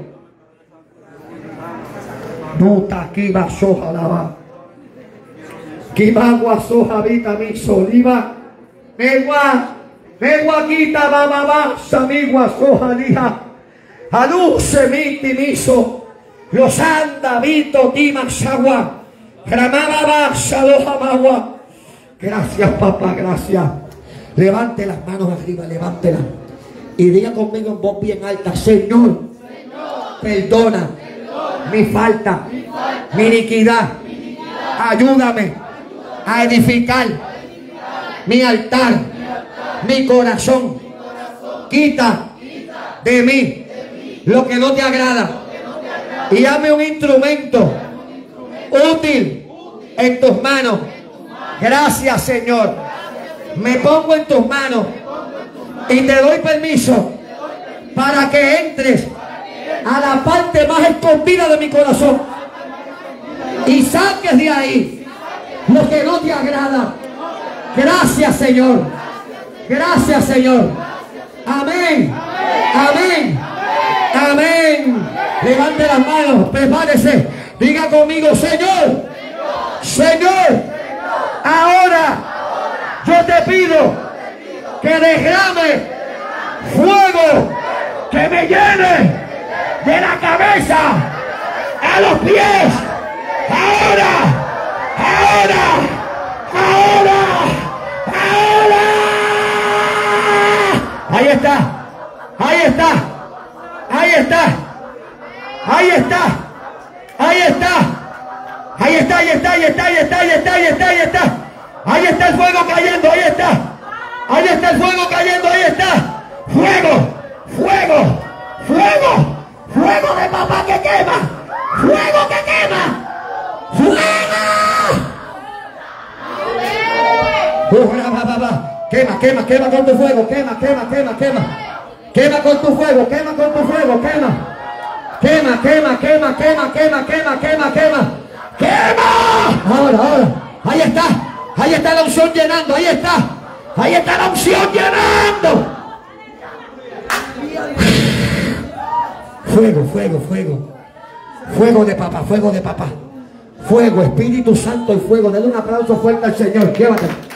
Nota kiba soja lava. Kibagua soja vita mi soliva. Megua. Megua quita bababa. Samigua soja lija. Aluce mi timiso. Los anda vito timasagua. Gramababa saloja magua. Gracias, papá, gracias. Levante las manos arriba, levántelas. Y diga conmigo en voz bien alta: Señor, Señor, perdona mi falta, mi, falta, mi, iniquidad. mi iniquidad, ayúdame, ayúdame a edificar, a edificar mi, altar, mi altar, mi corazón, mi corazón. Quita, quita de, mí, de mí lo que no te agrada, que no te agrada. Y hazme un instrumento, un instrumento útil, útil en tus manos. En tus manos. Gracias, Señor. Gracias, Señor. Me pongo en tus manos, en tus manos. Y te doy permiso, te doy permiso para que entres a la parte más escondida de mi corazón y saques de ahí lo que no te agrada. Gracias, Señor. Gracias, Señor. Amén. Amén. Amén. Levante las manos, prepárese, diga conmigo: Señor, Señor, ahora yo te pido que derrame fuego, que me llene de la cabeza a los pies. Ahora, ahora, ahora, ahora. Ahí está, ahí está, ahí está, ahí está, ahí está, ahí está, ahí está, ahí está, ahí está, ahí está, ahí está, ahí está, ahí está el fuego cayendo, ahí está, ahí está el fuego cayendo, ahí está, fuego, fuego, fuego. Fuego de papá que quema. Fuego que quema. Fuego. Uh, Quema, quema, quema con tu fuego. Quema, quema, quema, quema. Quema con tu fuego, quema con tu fuego, quema. Quema, quema, quema, quema, quema, quema, quema, quema. ¡Quema! Ahora, ahora. Ahí está. Ahí está la unción llenando. Ahí está. Ahí está la unción llenando. Fuego, fuego, fuego. Fuego de papá, fuego de papá. Fuego, Espíritu Santo y fuego. Denle un aplauso fuerte al Señor. Llévatelo.